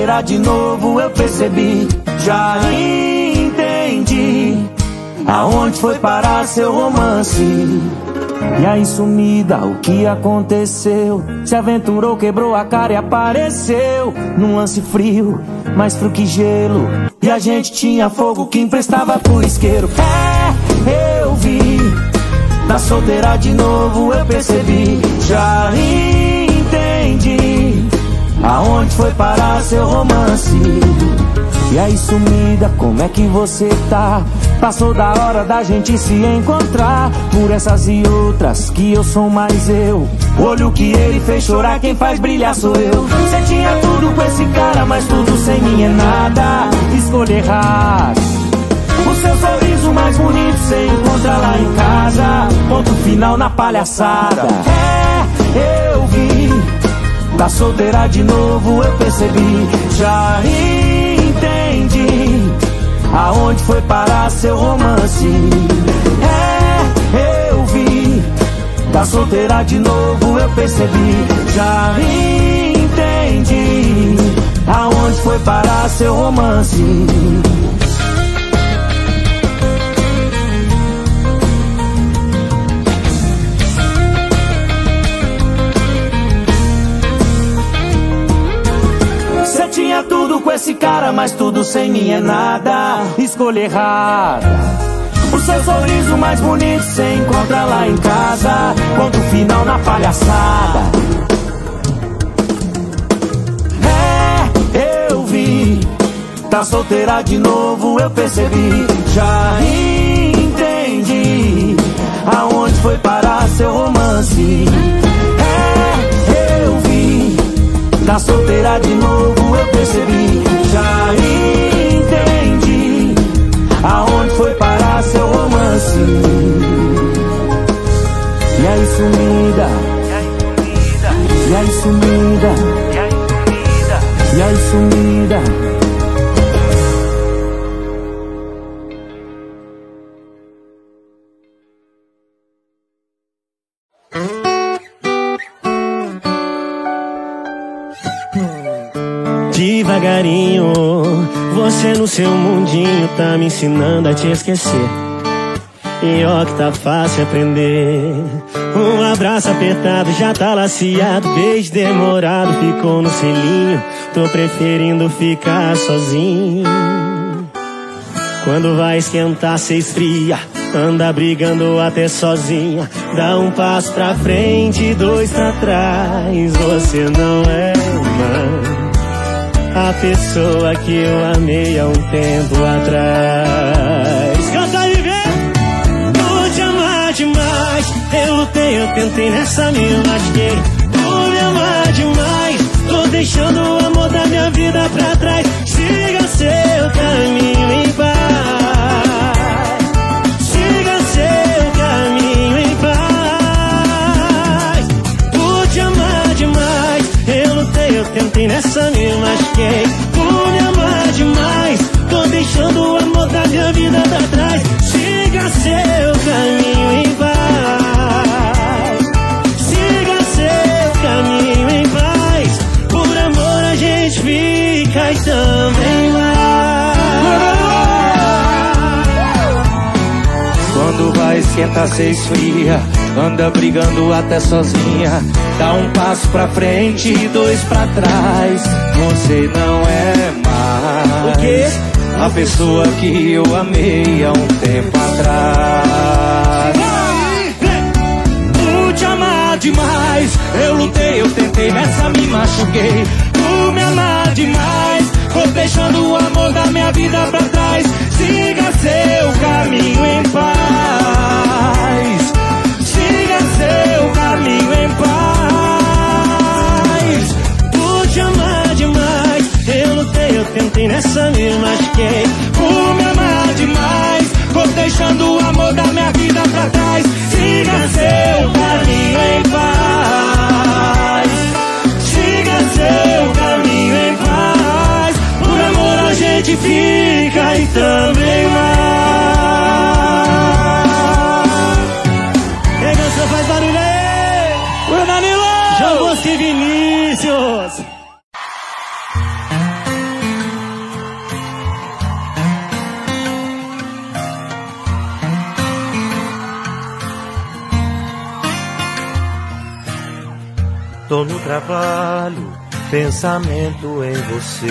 solteira de novo, eu percebi, já entendi aonde foi parar seu romance. E aí, sumida, o que aconteceu? Se aventurou, quebrou a cara e apareceu num lance frio, mais frio que gelo. E a gente tinha fogo que emprestava pro isqueiro. Eu vi, tá solteira de novo, eu percebi, já entendi aonde foi parar seu romance. E aí, sumida, como é que você tá? Passou da hora da gente se encontrar. Por essas e outras que eu sou mais eu. O olho que ele fez chorar, quem faz brilhar sou eu. Você tinha tudo com esse cara, mas tudo sem mim é nada. Escolha errada. O seu sorriso mais bonito você encontra lá em casa. Ponto final na palhaçada. Eu vi, tá solteira de novo, eu percebi, já entendi aonde foi parar seu romance. Eu vi, tá solteira de novo, eu percebi, já entendi aonde foi parar seu romance. Tinha tudo com esse cara, mas tudo sem mim é nada. Escolha errada. O seu sorriso mais bonito você encontra lá em casa. Ponto final na palhaçada. Eu vi, tá solteira de novo, eu percebi, já entendi aonde foi parar seu romance. Eu vi, tá solteira de novo, eu percebi, já entendi aonde foi parar seu romance. E aí, sumida, e aí, sumida, e aí, sumida. Devagarinho, você no seu mundinho tá me ensinando a te esquecer. E ó que tá fácil aprender. Um abraço apertado já tá laciado. Beijo demorado ficou no selinho. Tô preferindo ficar sozinho. Quando vai esquentar cê esfria. Anda brigando até sozinha. Dá um passo pra frente, dois pra trás. Você não é mais a pessoa que eu amei há um tempo atrás. Canta aí, vem! Vou te amar demais. Eu lutei, eu tentei, nessa me lasquei. Vou me amar demais. Tô deixando o amor da minha vida pra trás. Siga seu caminho em paz. Siga seu caminho em paz. Vou te amar demais. Eu lutei, eu tentei, nessa me lasquei. Vou me amar demais. Tô deixando o amor da minha vida pra trás. Siga seu caminho em paz. Siga seu caminho em paz. Por amor a gente fica e também vai. Quando vai esquentar cê esfria. Anda brigando até sozinha. Dá um passo pra frente e dois pra trás. Você não é mais o quê? a pessoa que eu amei há um tempo atrás. Vou te amar demais. Eu lutei, eu tentei, nessa me machuquei. Vou me amar demais. Vou deixando o amor da minha vida pra trás. Siga seu caminho em paz. Siga seu caminho em paz. Vou te amar demais. Eu lutei, eu tentei, nessa me machuquei. Vou me amar demais. Vou deixando o amor da minha vida pra trás. Siga seu caminho em paz. Siga seu caminho em paz. Por amor a gente fica Tô no trabalho, pensamento em você.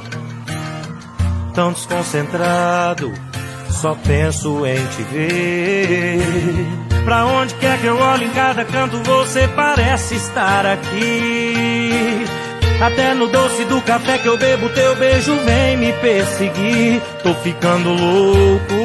Tão desconcentrado, só penso em te ver. Pra onde quer que eu olhe, em cada canto você parece estar aqui. Até no doce do café que eu bebo, teu beijo vem me perseguir. Tô ficando louco,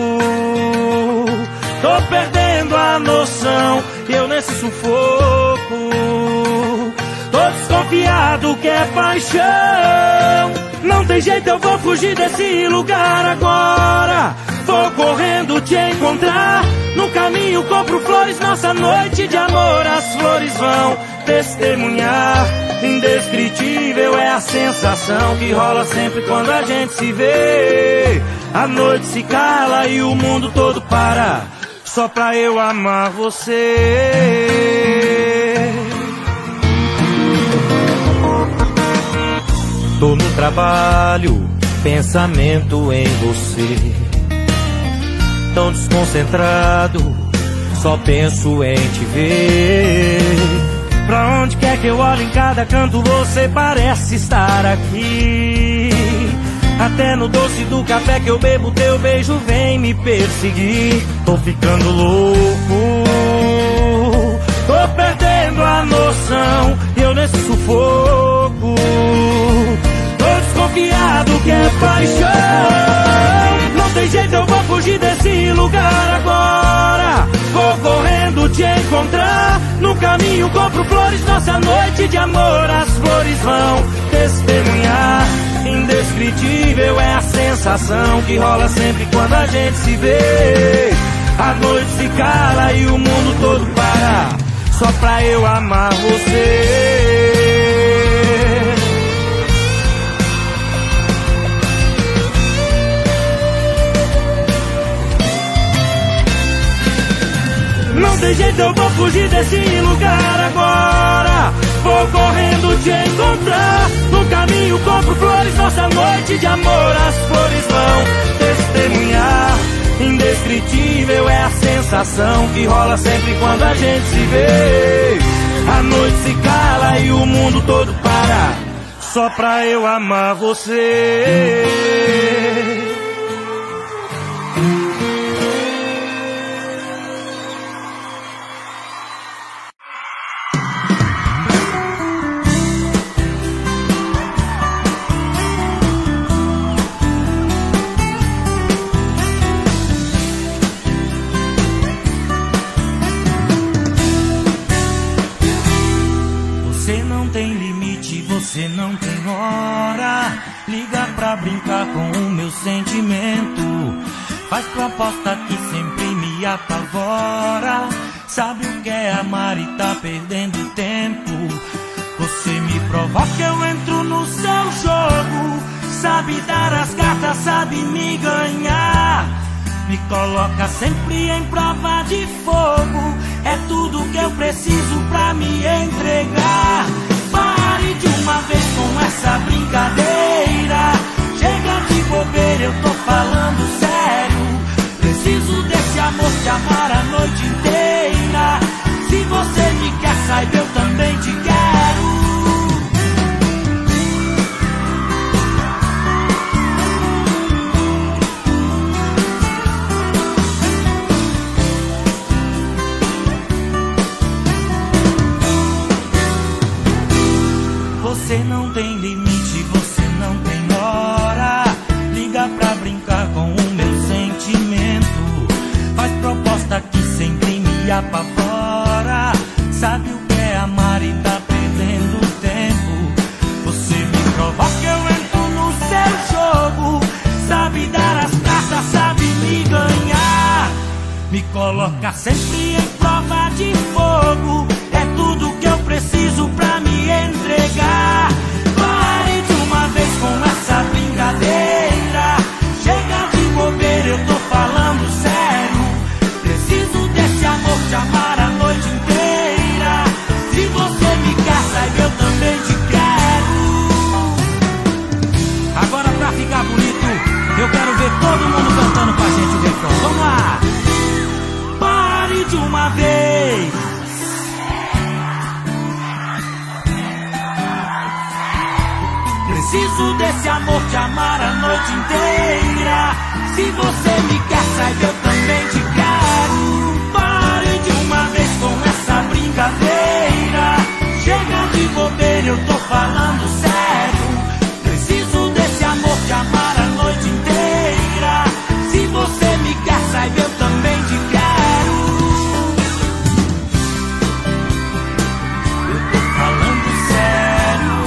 tô perdendo a noção, eu nesse sufoco. Tô desconfiado que é paixão. Não tem jeito, eu vou fugir desse lugar agora. Vou correndo te encontrar. No caminho compro flores, nossa noite de amor. As flores vão testemunhar. Indescritível é a sensação que rola sempre quando a gente se vê. A noite se cala e o mundo todo para, só pra eu amar você. Tô no trabalho, pensamento em você. Tão desconcentrado, só penso em te ver. Pra onde quer que eu olhe, em cada canto você parece estar aqui. Até no doce do café que eu bebo, teu beijo vem me perseguir. Tô ficando louco, tô perdendo a noção, eu nesse sufoco. Tô desconfiado que é paixão. Não tem jeito, eu vou fugir desse lugar agora. Vou correndo te encontrar. No caminho compro flores, nossa noite de amor. As flores vão testemunhar. Indescritível é a sensação que rola sempre quando a gente se vê. A noite se cala e o mundo todo para, só pra eu amar você. Não tem jeito, eu vou fugir desse lugar agora. Vou correndo te encontrar. No caminho compro flores, nossa noite de amor. As flores vão testemunhar. Indescritível é a sensação que rola sempre quando a gente se vê. A noite se cala e o mundo todo para, só pra eu amar você. Você não tem hora, liga pra brincar com o meu sentimento. Faz proposta que sempre me apavora. Sabe o que é amar e tá perdendo tempo. Você me provoca, eu entro no seu jogo. Sabe dar as cartas, sabe me ganhar. Me coloca sempre em prova de fogo. É tudo que eu preciso pra me entregar. Pare de uma vez com essa brincadeira. Chega de bobeira, eu tô falando sério. Preciso desse amor, te amar a noite inteira. Se você me quer, saiba, eu também te quero. Você não tem limite, você não tem hora. Liga pra brincar com o meu sentimento. Faz proposta que sempre me apavora. Sabe o que é amar e tá perdendo tempo. Você me provoca, eu entro no seu jogo. Sabe dar as cartas, sabe me ganhar. Me coloca sempre em prova de fogo. É tudo que eu preciso pra me entregar. Pare de uma vez com essa brincadeira. Chega de bobeira, eu tô falando sério. Preciso desse amor, te amar a noite inteira. Se você me quer, saiba, eu também te quero. Agora pra ficar bonito, eu quero ver todo mundo cantando com a gente o refrão. Vamos lá! Pare de uma vez. Preciso desse amor, te amar a noite inteira. Se você me quer, saiba, eu também te quero. Pare de uma vez com essa brincadeira. Chega de bobeira, eu tô falando sério. Preciso desse amor, te amar a noite inteira. Se você me quer, saiba, eu também te quero. Eu tô falando sério.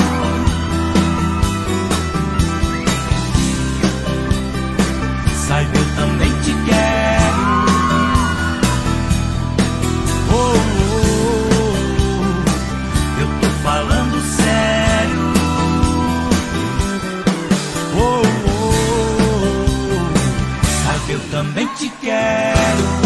Saiba, eu também te quero. Oh, oh, oh. Eu tô falando sério. Oh, oh, oh. Saiba, eu também te quero.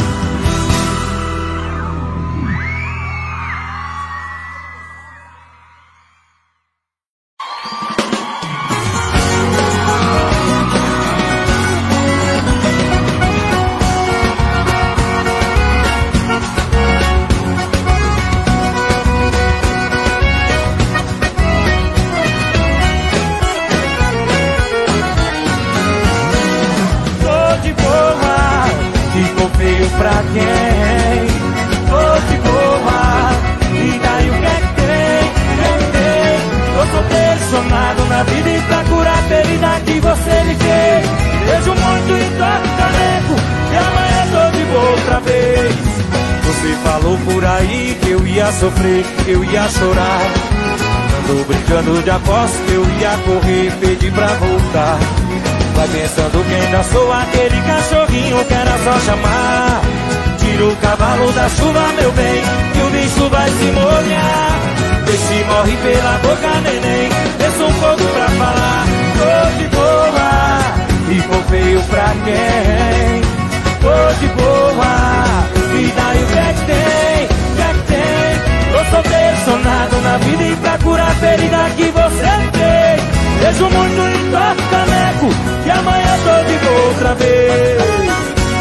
Pra quem? Tô de boa. E daí o que é que tem? Tô solteiro, somado na vida e pra curar a ferida que você me fez. Vejo muito em toque caneco e amanhã tô de boa outra vez. Você falou por aí que eu ia sofrer, que eu ia chorar. Ando brincando de aposta que eu ia correr, pedi pra voltar. Vai pensando que ainda sou aquele cachorrinho que era só chamar. Tira o cavalo da chuva, meu bem, que o bicho vai se molhar. Peixe morre pela boca, neném, desça um pouco pra falar. Tô de boa, e vou feio pra quem? Tô de boa, e daí o que é que tem? O que é que tem? Tô solteiro, sonado na vida e pra curar a ferida que você fez. Vejo muito em toque caneco e amanhã tô de boa outra vez.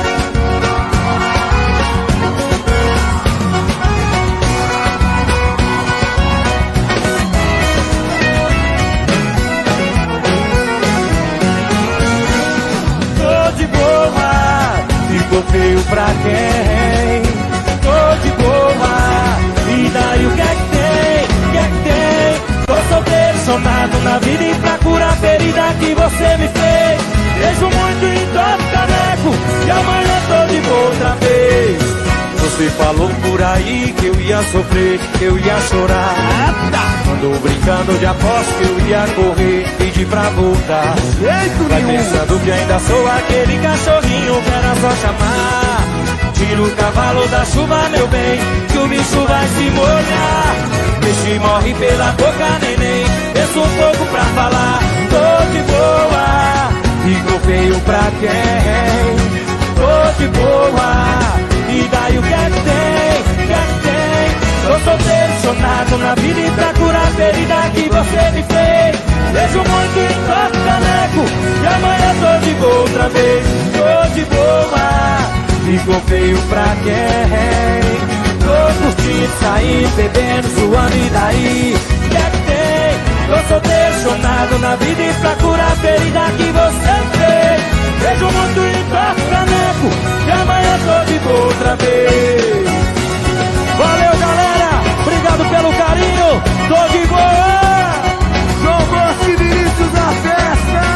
Tô de boa, ficou feio pra quem? Tô de boa, e daí o que é que tem? O que é que tem? Tô solteiro, sonado na vida e pra curar a ferida que você me fez. Vejo muito em toque caneco e amanhã tô de boa outra vez. Você falou por aí que eu ia sofrer, que eu ia chorar. Andou brincando de aposta que eu ia correr, pedi pra voltar. Vai pensando que ainda sou aquele cachorrinho que era só chamar. Tira o cavalo da chuva, meu bem, que o bicho vai se molhar. Peixe morre pela boca, neném, desça um pouco pra falar. Tô de boa, ficou feio pra quem? Tô de boa, e daí o que é que tem? O que é que tem? Tô solteiro, sonado na vida e pra curar a ferida que você me fez. Vejo muito em toque caneco e amanhã tô de boa outra vez. Tô de boa, ficou feio pra quem? Tô curtindo, saindo, bebendo, suando e daí? O que é que tem? Tô solteiro, chonado na vida e pra curar a ferida que você fez. Vejo muito em toque caneco e amanhã tô de boa outra vez. Valeu, galera! Obrigado pelo carinho! Tô de boa! João Bosco e Vinícius da festa!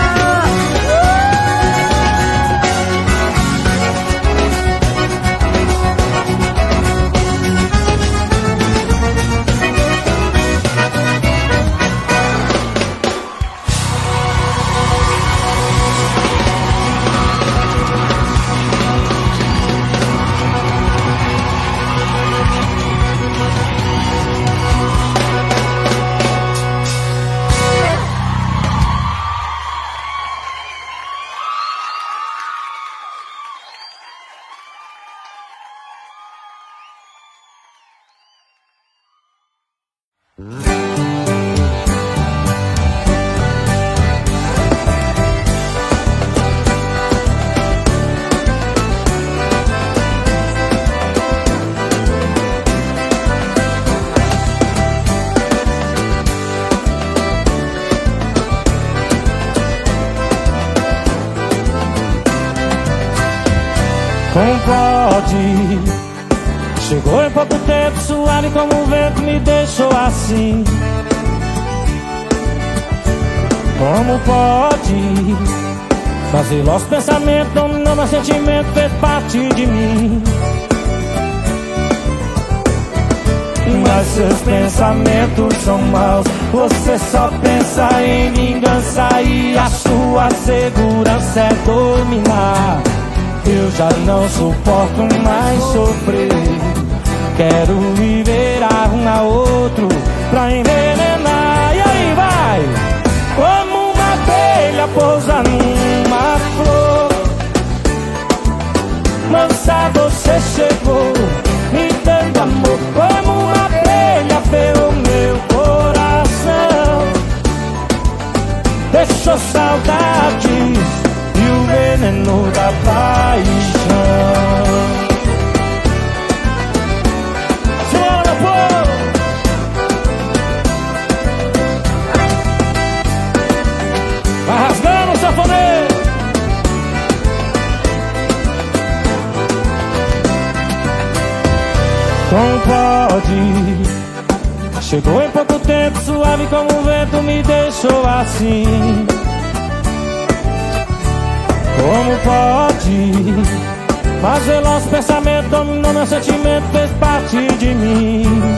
pode. Chegou em pouco tempo, suave como o vento, me deixou assim. Como pode? Fazer nosso pensamento, dominou meu sentimento, fez parte de mim. Mas seus pensamentos são maus, você só pensa em vingança e a sua segurança é dominar. Eu já não suporto mais sofrer, quero viver um a outro pra envenenar. E aí vai! Como uma abelha pousa numa flor, mansa você chegou, me dando amor. Como uma abelha ferrou meu coração, deixou saudades e o veneno da paixão. Senhora, meu povo! Vai rasgando o sanfoneiro. Como pode? Chegou em pouco tempo, suave como o vento, me deixou assim. Como pode? Mas o nosso pensamento dominou meu sentimento, fez parte de mim.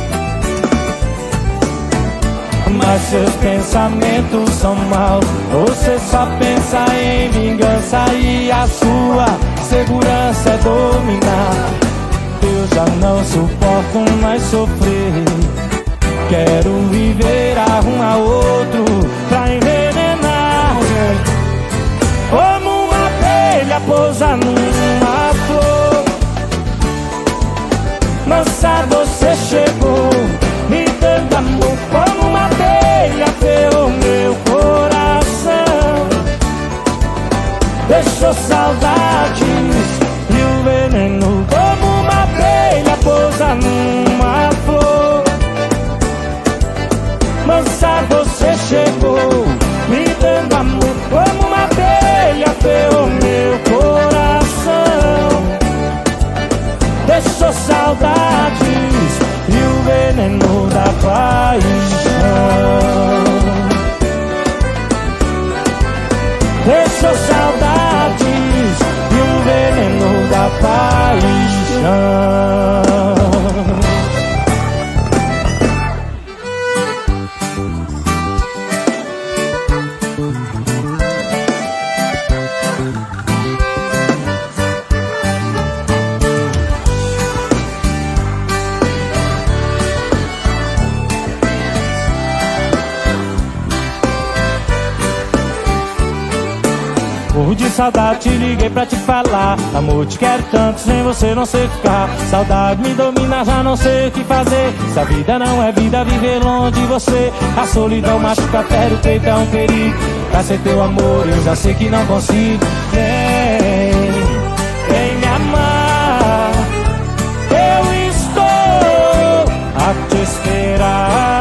Mas seus pensamentos são maus, você só pensa em vingança e a sua segurança é dominar. Eu já não suporto mais sofrer, quero viver um a outro pra envenenar. Como uma abelha pousa numa flor, mansa você chegou, me dando amor. Como uma abelha ferrou meu coração, deixou saudades e o veneno. Como uma abelha pousa numa flor, mansa você chegou, me dando amor. Como uma abelha ferrou meu coração, deixou saudades e o veneno da paixão. Deixou saudades e o veneno da paixão. Morro de saudade, te liguei pra te falar. Amor, te quero tanto, sem você não sei ficar. Saudade me domina, já não sei o que fazer. Se a vida não é vida, viver longe de você. A solidão machuca até o peito, é um perigo. Pra ser teu amor, eu já sei que não consigo. Vem me amar, eu estou a te esperar.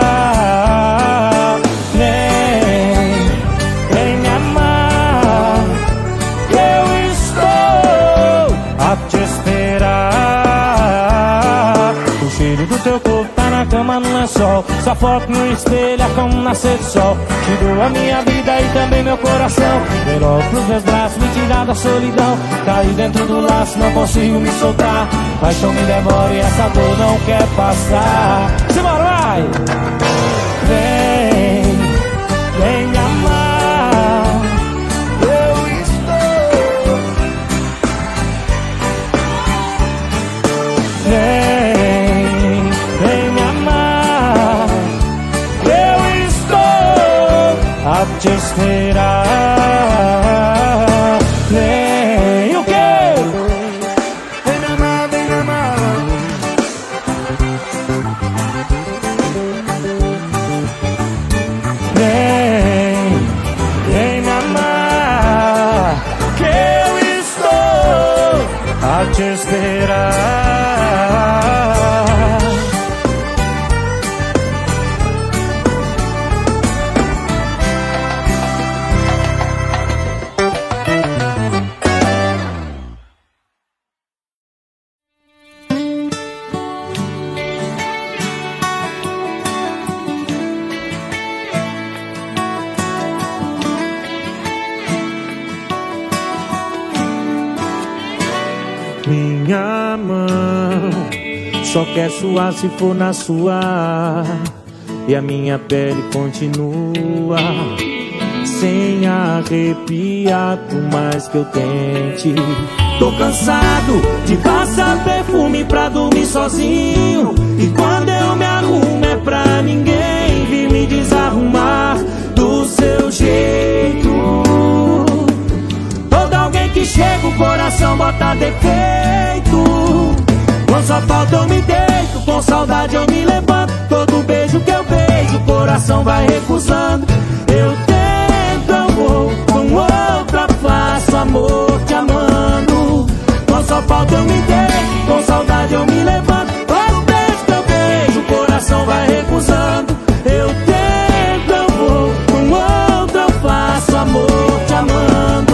Do teu corpo tá na cama no lençol, sua foto no espelho é como um nascer do sol. Te dou a minha vida e também meu coração. Vem logo pros meus braços, me tirar da solidão. Caí dentro do laço, não consigo me soltar. Paixão me devora e essa dor não quer passar. Simbora, vai! Vem me amar, eu estou. A te esperar. Vem o quê? Vem me amar, vem me amar. Vem me amar, que eu estou a te esperar. mão só quer suar se for na sua, e a minha pele continua sem arrepiar, por mais que eu tente. Tô cansado de passar perfume pra dormir sozinho, e quando eu me arrumo é pra ninguém vir me desarrumar do seu jeito. Todo alguém que chega o coração bota defeito. Com sua falta eu me deito, com saudade eu me levanto. Todo beijo que eu beijo o coração vai recusando. Eu tento, eu vou com outra, faço amor te amando. Com sua falta eu me deito, com saudade eu me levanto. Todo beijo que eu beijo o coração vai recusando. Eu tento, eu vou com outra, faço amor te amando.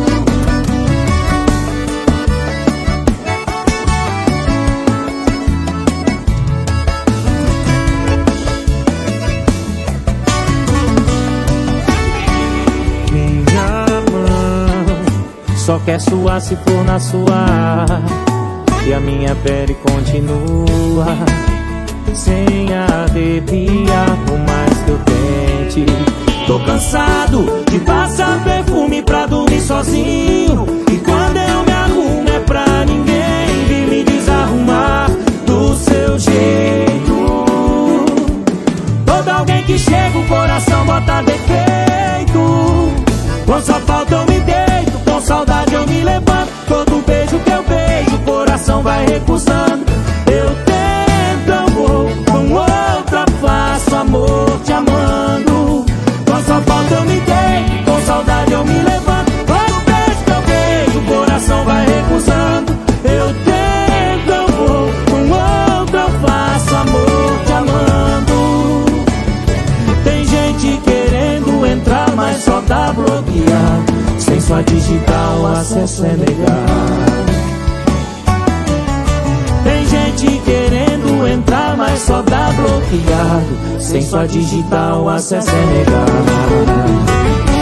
Só quer suar se for na sua, e a minha pele continua sem arrepiar, por mais que eu tente. Tô cansado de passar perfume pra dormir sozinho, e quando eu me arrumo é pra ninguém vir me desarrumar do seu jeito. Todo alguém que chega o coração bota defeito. Com sua falta eu me deito, com saudade eu me levanto. Todo beijo que eu beijo o coração vai recusando. Eu tento, eu vou com outra, faço amor te amando. Com sua falta eu me deito, com saudade eu me levanto. Todo beijo que eu beijo o coração vai recusando. Eu tento, eu vou com outra, faço amor te amando. Tem gente querendo entrar, mas só tá bloqueado. Sem sua digital o acesso é negado. Tem gente querendo entrar, mas só tá bloqueado. Sem sua digital o acesso é negado.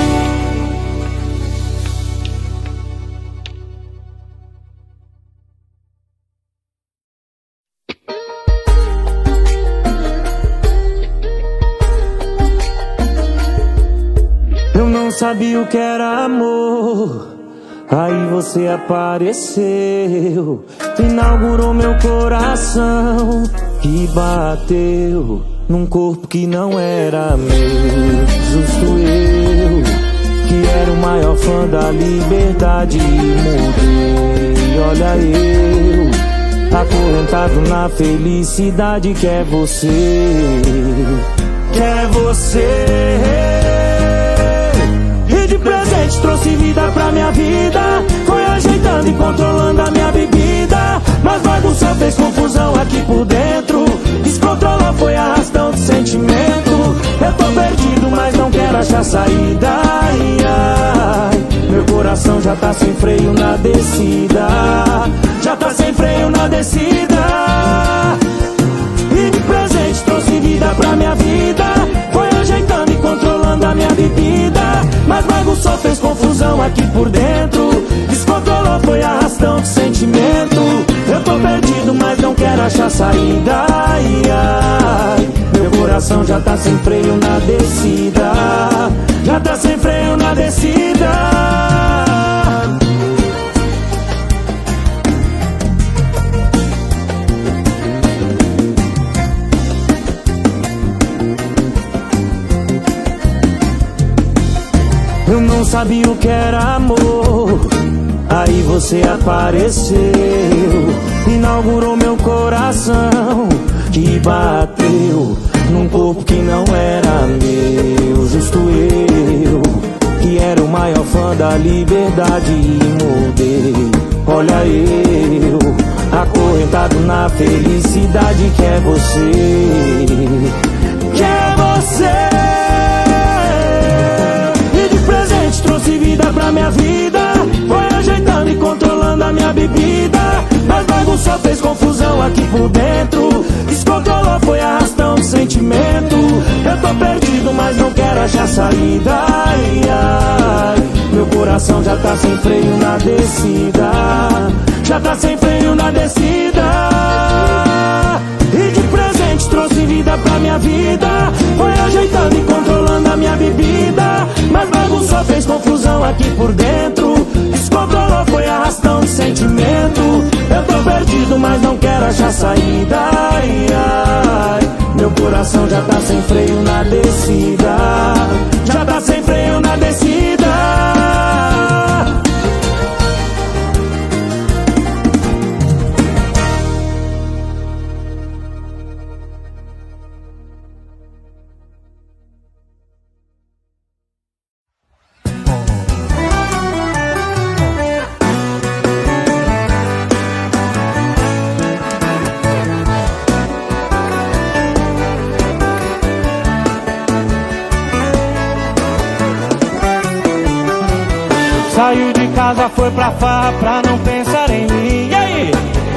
Sabia o que era amor, aí você apareceu, inaugurou meu coração e bateu num corpo que não era meu. Justo eu, que era o maior fã da liberdade, mudei. Olha eu, acorrentado na felicidade que é você, que é você. De presente trouxe vida pra minha vida, foi ajeitando e controlando a minha bebida, mas logo só fez confusão aqui por dentro. Descontrolou, foi arrastão de sentimento. Eu tô perdido, mas não quero achar saída. Ai, ai, meu coração já tá sem freio na descida, já tá sem freio na descida. E de presente trouxe vida pra minha vida, foi ajeitando e controlando a minha bebida, mas logo só fez confusão aqui por dentro. Descontrolou, foi arrastão de sentimento. Eu tô perdido, mas não quero achar saída. Ai, ai, meu coração já tá sem freio na descida, já tá sem freio na descida. Eu não sabia o que era amor, aí você apareceu, inaugurou meu coração e bateu num corpo que não era meu. Justo eu, que era o maior fã da liberdade, e mudei. Olha eu, acorrentado na felicidade que é você, que é você. Trouxe vida pra minha vida, foi ajeitando e controlando a minha bebida, mas logo só fez confusão aqui por dentro. Descontrolou, foi arrastão de sentimento. Eu tô perdido, mas não quero achar saída. Ai, ai, Meu coração já tá sem freio na descida, já tá sem freio na descida. E de presente trouxe vida pra minha vida, foi ajeitando e controlando a minha bebida. Mas bagunçou, fez confusão aqui por dentro, descontrolou, foi arrastão de sentimento. Eu tô perdido, mas não quero achar saída. Ai, ai. Meu coração já tá sem freio na descida, já tá sem freio na descida. Saiu de casa, foi pra farra pra não pensar em mim. E aí?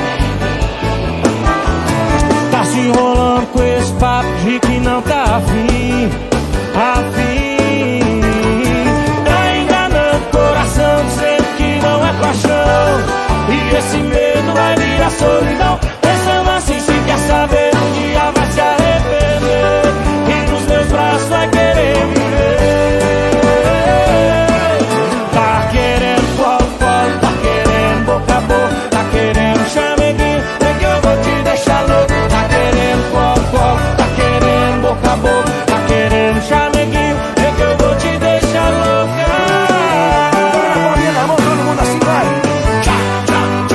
Tá se enrolando com esse papo de que não tá afim. Tá enganando o coração, dizendo que não é paixão. E esse medo vai virar solidão. Pensando assim, se quer saber, um dia vai se arrepender. E nos meus braços vai querer viver. Tá querendo chameguinho, é que eu vou te deixar louco. Tá querendo colo, tá querendo boca a boca. Tá querendo chameguinho, é que eu vou te deixar louca. Bora na bolinha na mão, todo mundo assim vai. Tchá, tchá,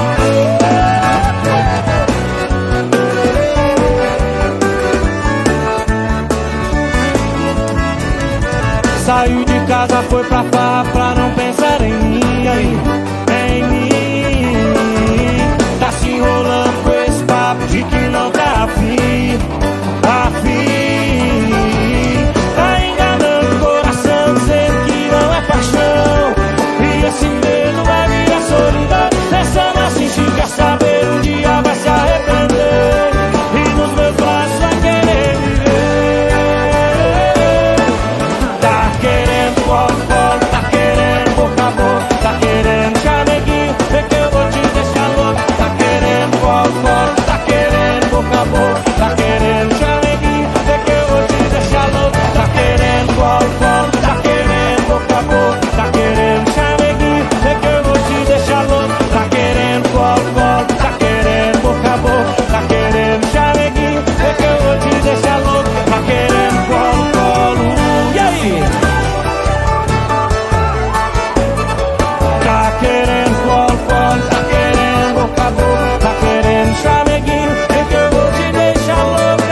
tchá. Saiu de casa, foi pra farra pra não pensar em mim. Aí, em mim. Tá se enrolando com esse papo de que não tá afim. Tá enganando o coração, dizendo que não é paixão. E esse medo vai virar solidão. Pensando assim, se quer saber, um dia vai se arrepender. E nos meus braços vai querer viver. Tá querendo colo, tá querendo boca a boca. Tá querendo chameguinho, é que eu vou te deixar louco. Tá querendo colo, tá querendo boca a boca. Tá querendo chameguinho, é que eu vou te deixar louco. Tá querendo colo, tá querendo boca a boca. Tá querendo chameguinho, é que eu vou te deixar louco. Tá querendo colo, tá querendo boca a boca. Tá querendo chameguinho, é que eu vou te deixar louco. Tá querendo colo, e aí? Tá querendo colo, tá querendo boca a boca. Tá querendo chameguinho, é que eu vou te deixar louca.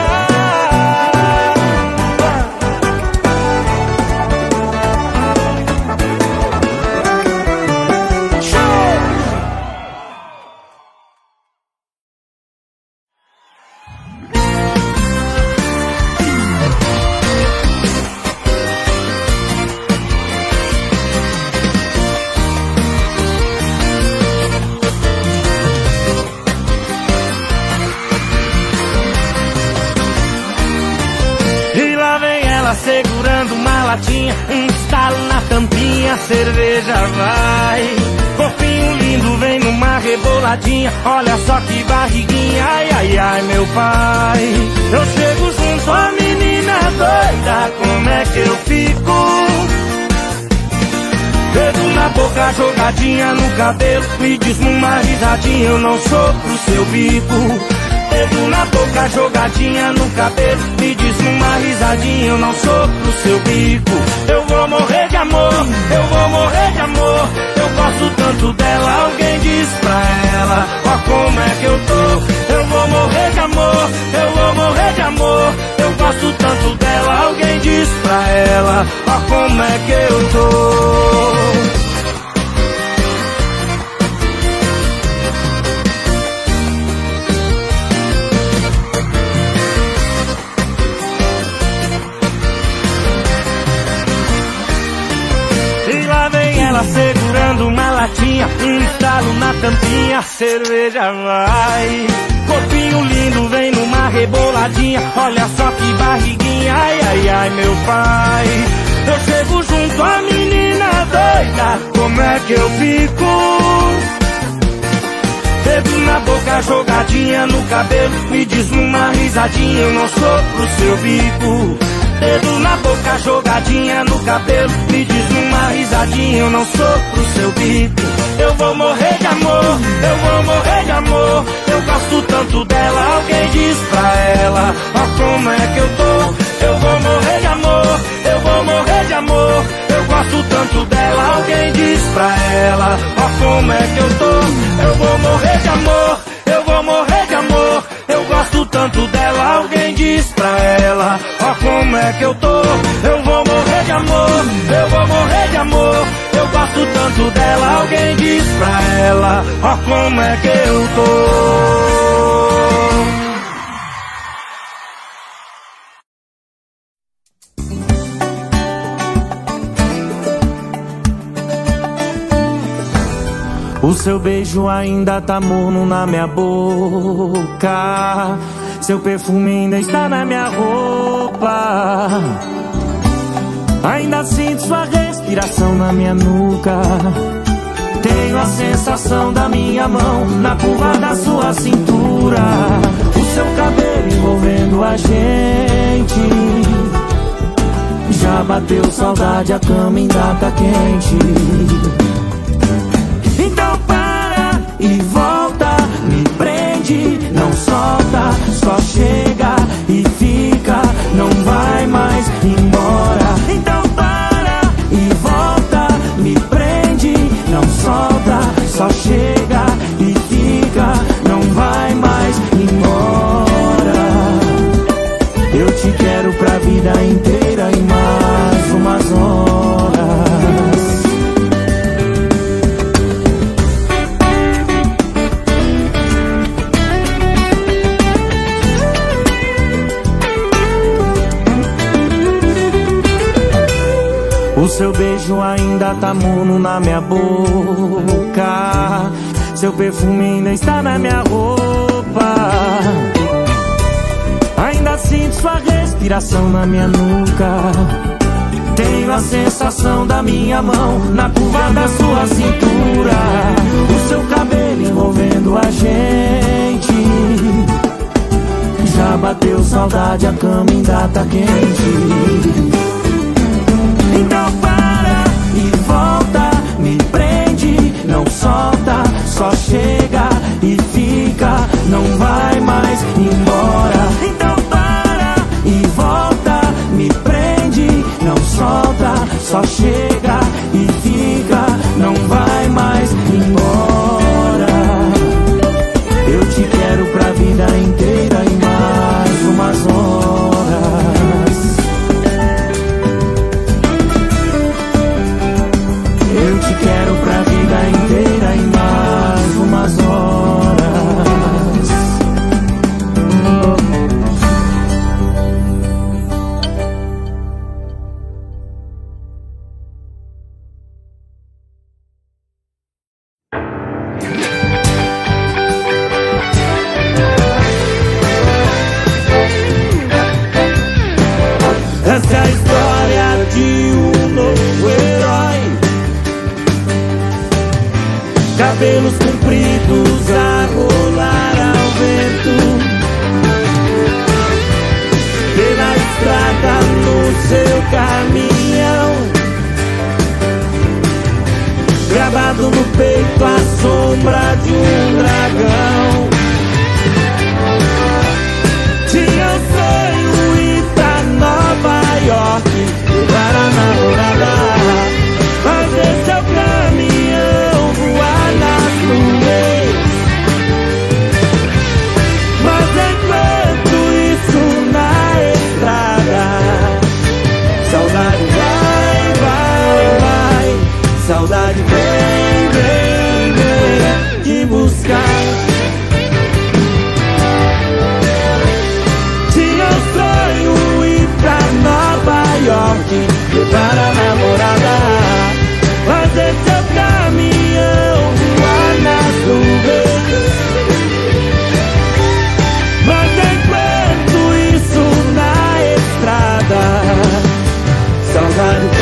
E lá vem ela segurando uma latinha, um estalo na tampinha, a cerveja vai. Corpinho lindo, vem numa reboladinha, olha só que barriguinha, ai, ai, ai, meu pai. Eu chego junto, a menina doida, como é que eu fico? Dedo na boca, jogadinha no cabelo, me diz numa risadinha, eu não sou pro seu bico. Dedo na boca, jogadinha no cabelo, me diz numa risadinha, eu não sou pro seu bico. Eu vou morrer de amor, eu vou morrer de amor. Eu gosto tanto dela, alguém diz pra ela, ó como é que eu tô. Eu vou morrer de amor, eu vou morrer de amor. Eu gosto tanto dela, alguém diz pra ela, ó como é que eu tô. Ela segurando uma latinha, um estalo na tampinha, a cerveja vai. Corpinho lindo, vem numa reboladinha, olha só que barriguinha, ai, ai, ai, meu pai. eu chego junto à menina doida, como é que eu fico? Dedo na boca, jogadinha no cabelo, me diz numa risadinha, eu não sou pro seu bico. Dedo na boca, jogadinha no cabelo, me diz numa risadinha, eu não sou pro seu bico. Eu vou morrer de amor, eu vou morrer de amor, eu gosto tanto dela, alguém diz pra ela, ó como é que eu tô. Eu vou morrer de amor, eu vou morrer de amor, eu gosto tanto dela, alguém diz pra ela, ó como é que eu tô. Eu vou morrer de amor, eu vou morrer de amor, eu gosto tanto dela, alguém diz pra ela, ó como é que eu tô. Eu vou morrer de amor, eu vou morrer de amor, eu gosto tanto dela, alguém diz pra ela, ó como é que eu tô. O seu beijo ainda tá morno na minha boca, seu perfume ainda está na minha roupa, ainda sinto sua respiração na minha nuca. Tenho a sensação da minha mão na curva da sua cintura, o seu cabelo envolvendo a gente. Já bateu saudade, a cama ainda tá quente. Então para e volta, me prende, não solta, só chega e fica, não vai mais embora. Então para e volta, me prende, não solta, só chega e fica, não vai mais embora. Eu te quero pra vida inteira e mais umas horas. O seu beijo ainda tá morno na minha boca, seu perfume ainda está na minha roupa, ainda sinto sua respiração na minha nuca. Tenho a sensação da minha mão na curva da sua cintura, o seu cabelo envolvendo a gente. Já bateu saudade, a cama ainda tá quente. Então para e volta, me prende, não solta, só chega e fica, não vai mais embora. Então para e volta, me prende, não solta, só chega e fica, não vai mais embora. Eu te quero pra vida inteira e mais umas horas. Eu te quero pra vida inteira e mais umas horas. Essa é a história de um novo herói, cabelos compridos a rolar ao vento, pela estrada no seu caminhão, gravado no peito a sombra de um dragão. Tinha o sonho ir pra Nova York, levar a namorada, fazer seu caminhão, voar nas nuvens. Mas enquanto isso na estrada, saudade vai, vai, vai, saudade vem, vem, vem te buscar. Tinha o sonho ir pra Nova York, levar a namorada, fazer seu caminhão, voar nas nuvens. Mas enquanto isso na estrada, saudade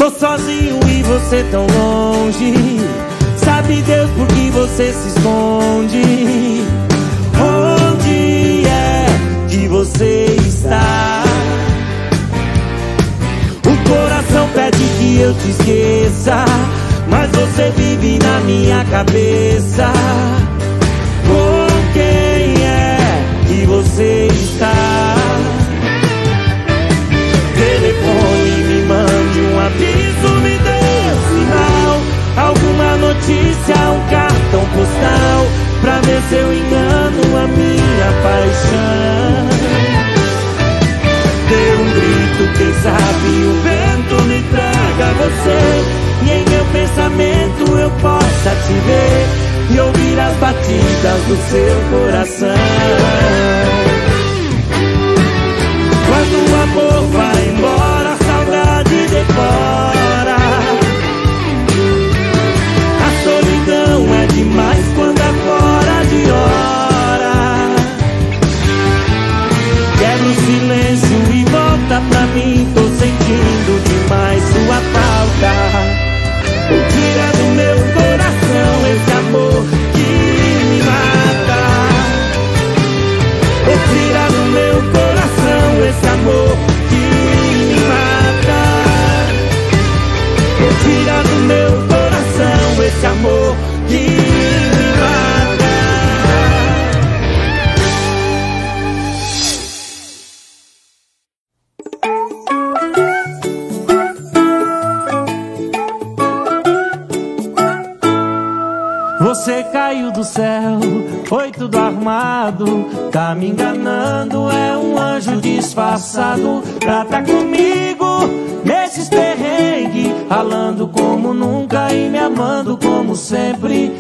Tô sozinho e você tão longe. Sabe Deus por que você se esconde? Onde é que você está? O coração pede que eu te esqueça, mas você vive na minha cabeça. Com quem é que você está? Telefone, me mande um aviso, me dê um sinal, alguma notícia, um cartão postal, pra ver se eu engano a minha paixão. Dê um grito, quem sabe o vento me traga você, e em meu pensamento eu possa te ver e ouvir as batidas do seu coração. Quando o amor vai embora, a saudade devora. A solidão é demais quando é fora de hora. Quebra o silêncio e volta pra mim, tô sentindo demais sua falta. Tira do meu coração esse amor que me mata. Tira do meu coração esse amor que me mata. Tira do meu coração esse amor que me mata. Você caiu do céu, foi tudo armado, tá me enganando, é um anjo disfarçado pra tá comigo nesses perrengues, ralando como nunca e me amando como sempre.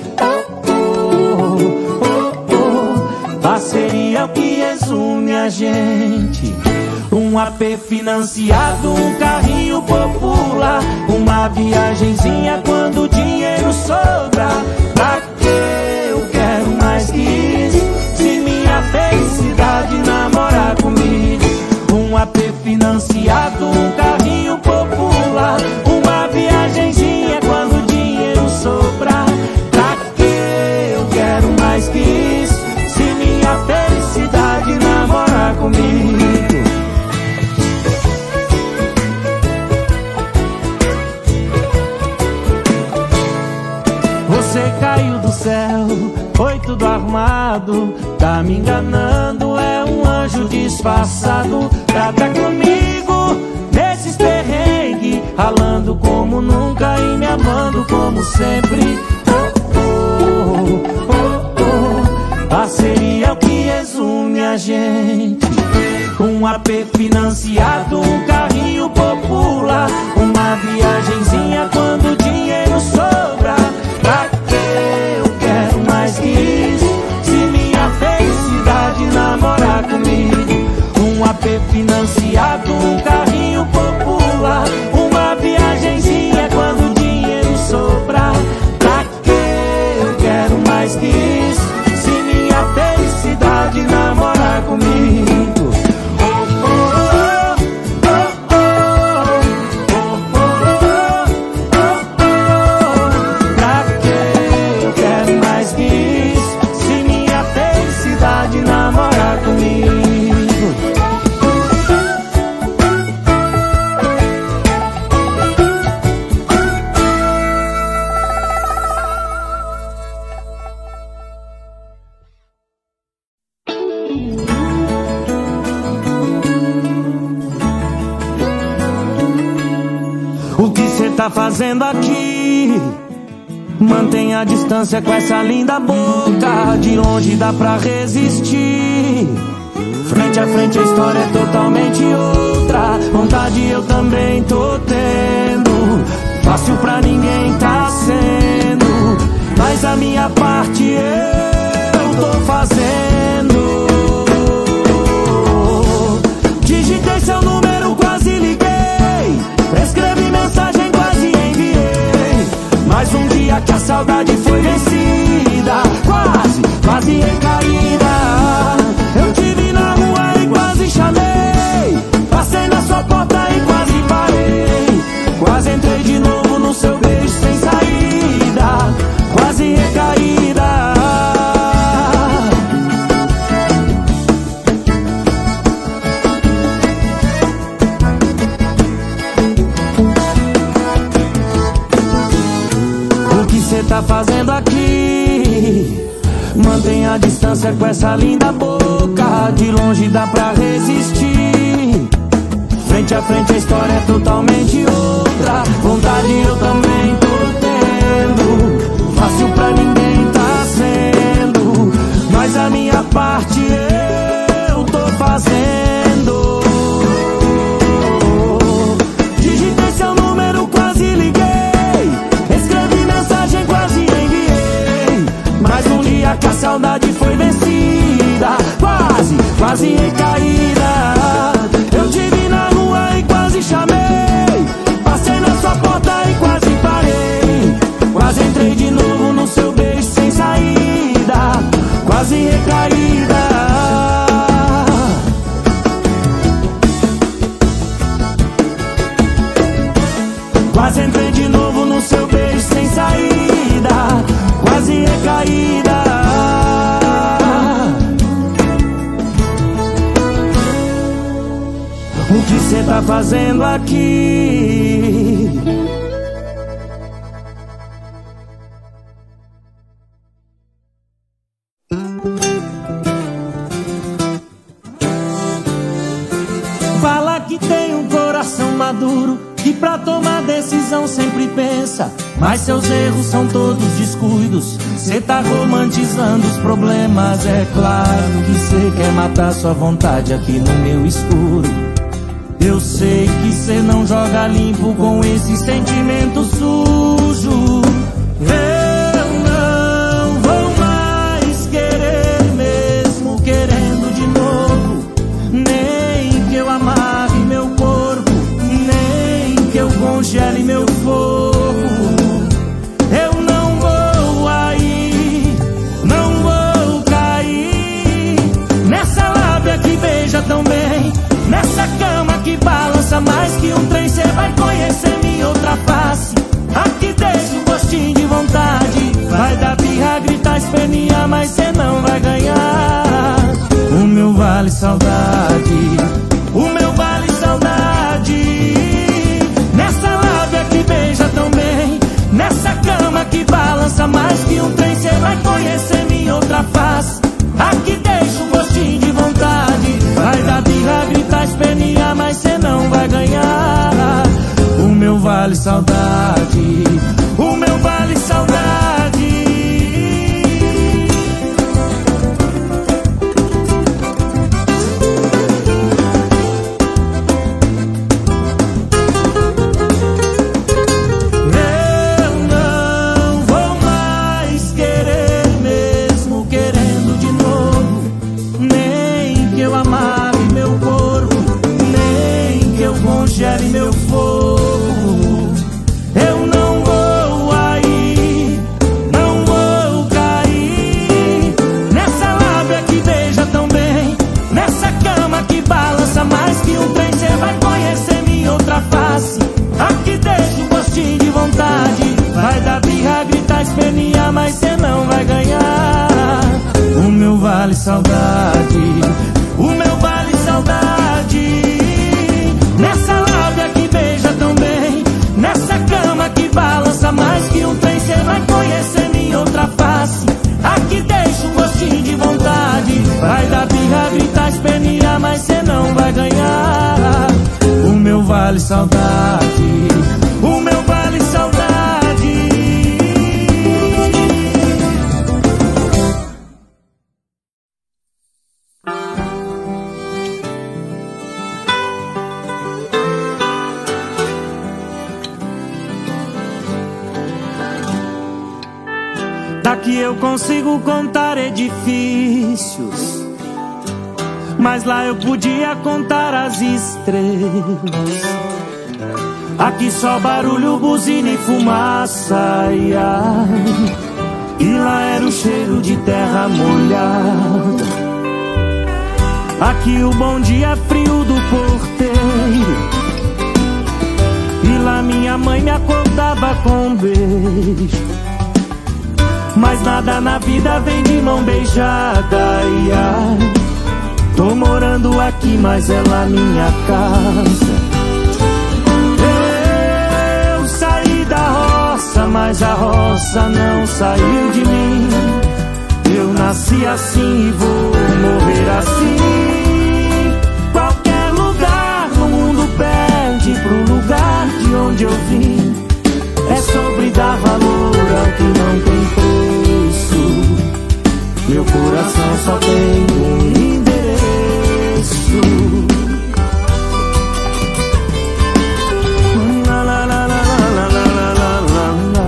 Parceria é o que resume a gente. Um AP financiado, um carrinho popular, uma viagenzinha quando o dinheiro sobra. Pra que eu quero mais que isso, se minha felicidade namorar comigo? Um AP financiado, um carrinho popular, uma viagenzinha quando o dinheiro sobra. Pra que eu quero mais que isso, se minha felicidade namorar comigo? Você caiu do céu, foi tudo armado, tá me enganando, é um anjo disfarçado pra tá comigo nesses perrengues, ralando como nunca e me amando como sempre. Parceria é o que resume a gente. Um AP financiado, um carrinho popular, uma viagenzinha quando o dinheiro sobra. Pra que eu quero mais que isso, se minha felicidade namorar comigo? Um AP financiado, um carrinho popular, uma viagenzinha quando o dinheiro sobra. Pra que eu quero mais que isso, se minha felicidade namorar comigo? O que cê tá fazendo aqui? Mantenha a distância com essa linda boca, de longe dá pra resistir. Frente a frente a história é totalmente outra, vontade eu também tô tendo. Fácil pra ninguém tá sendo, mas a minha parte eu tô fazendo. Digitei seu número, quase liguei, escrevi mensagem, quase enviei. Mas um dia que a saudade foi vencida, quase recaída, eu te vi na rua e quase chamei. Passei na sua porta e quase parei, quase entrei de tá fazendo aqui? Mantenha a distância com essa linda boca, de longe dá pra resistir. Frente a frente a história é totalmente outra. Vontade eu também tô tendo, fácil pra ninguém tá sendo, mas a minha parte eu tô fazendo. Digitei seu número, quase liguei, escrevi mensagem, quase enviei, mas um dia que a saudade foi vencida, quase recaída. Eu te vi na rua e quase chamei, passei na sua porta e quase parei, quase entrei de novo no seu beijo sem saída, quase recaída. Quase entrei de novo no seu beijo sem saída, quase recaída. O que cê tá fazendo aqui? Fala que tem um coração maduro, que pra tomar decisão sempre pensa, mas seus erros são todos descuidos. Cê tá romantizando os problemas, é claro que cê quer matar sua vontade aqui no meu escuro. Eu sei que cê não joga limpo com esse sentimento sujo. Eu não vou mais querer, mesmo querendo de novo, nem que eu amarre meu corpo, nem que eu congele meu fogo. Eu não vou aí, não vou cair nessa lábia que beija tão bem, nessa cama que balança mais que um trem. Cê vai conhecer minha outra face, aqui deixa um gostinho de vontade. Vai dar birra, gritar, espernear, mas cê não vai ganhar o meu vale saudade, o meu vale saudade. Nessa lábia que beija tão bem, nessa cama que balança mais que um trem. Cê vai conhecer minha outra face, aqui deixa um gostinho de vontade. Vai dar birra, gritar, espernear, mas cê não vai ganhar o meu vale saudade, o meu vale saudade. Eu não vou mais querer, mesmo querendo de novo, nem que eu amarre meu corpo, nem que eu congele meu fogo. Eu não vou aí, não vou cair nessa lábia que beija tão bem, nessa cama que balança mais que um trem. Cê vai conhecer minha outra face, aqui deixa um gostinho de vontade. Vai dar birra, gritar, espernear, mas cê não vai ganhar o meu vale saudade, o meu vale saudade. Nessa lábia que beija tão bem, nessa cama que balança mais que um trem. Cê vai conhecer minha outra face, aqui deixa um gostinho de vontade. Vai dar birra, gritar, espernear, mas cê não vai ganhar o meu vale saudade, o meu vale saudade. Daqui eu consigo contar edifícios, mas lá eu podia contar as estrelas. Aqui só barulho, buzina e fumaça, e lá era o cheiro de terra molhada. Aqui o bom dia frio do porteiro, e lá minha mãe me acordava com um beijo. Mas nada na vida vem de mão beijada, tô morando aqui, mas é lá minha casa. Eu saí da roça, mas a roça não saiu de mim. Eu nasci assim e vou morrer assim. Qualquer lugar no mundo perde pro lugar de onde eu vim. É sobre dar valor ao que não tem preço. Meu coração só tem um endereço. La, la, la, la, la, la, la, la, la.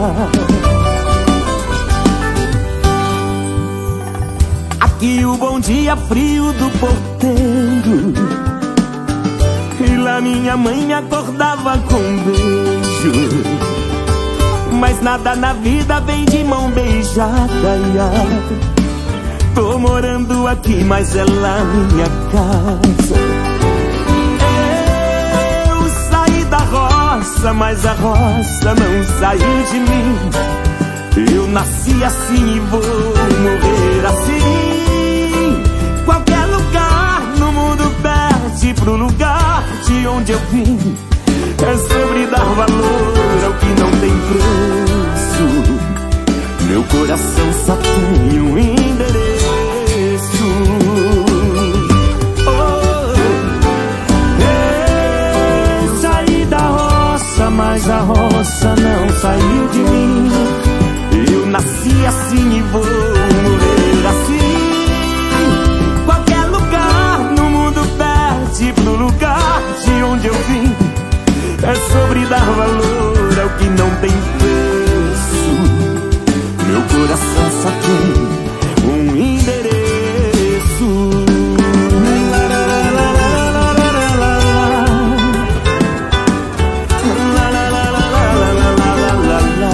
Aqui o bom dia frio do porteiro, e lá minha mãe me acordava com um beijo. Mas nada na vida vem de mão beijada, Tô morando aqui, mas é lá minha casa. Eu saí da roça, mas a roça não saiu de mim. Eu nasci assim e vou morrer assim. Qualquer lugar no mundo perde pro lugar de onde eu vim. É sobre dar valor ao que não tem preço. Meu coração só tem um endereço. Eu saí da roça, mas a roça não saiu de mim. Eu nasci assim e vou morrer assim. Qualquer lugar no mundo perde pro lugar de onde eu vim. É sobre dar valor ao que não tem preço. Meu coração só tem um endereço. La, la, la, la, la, la, la, la, la, la, la.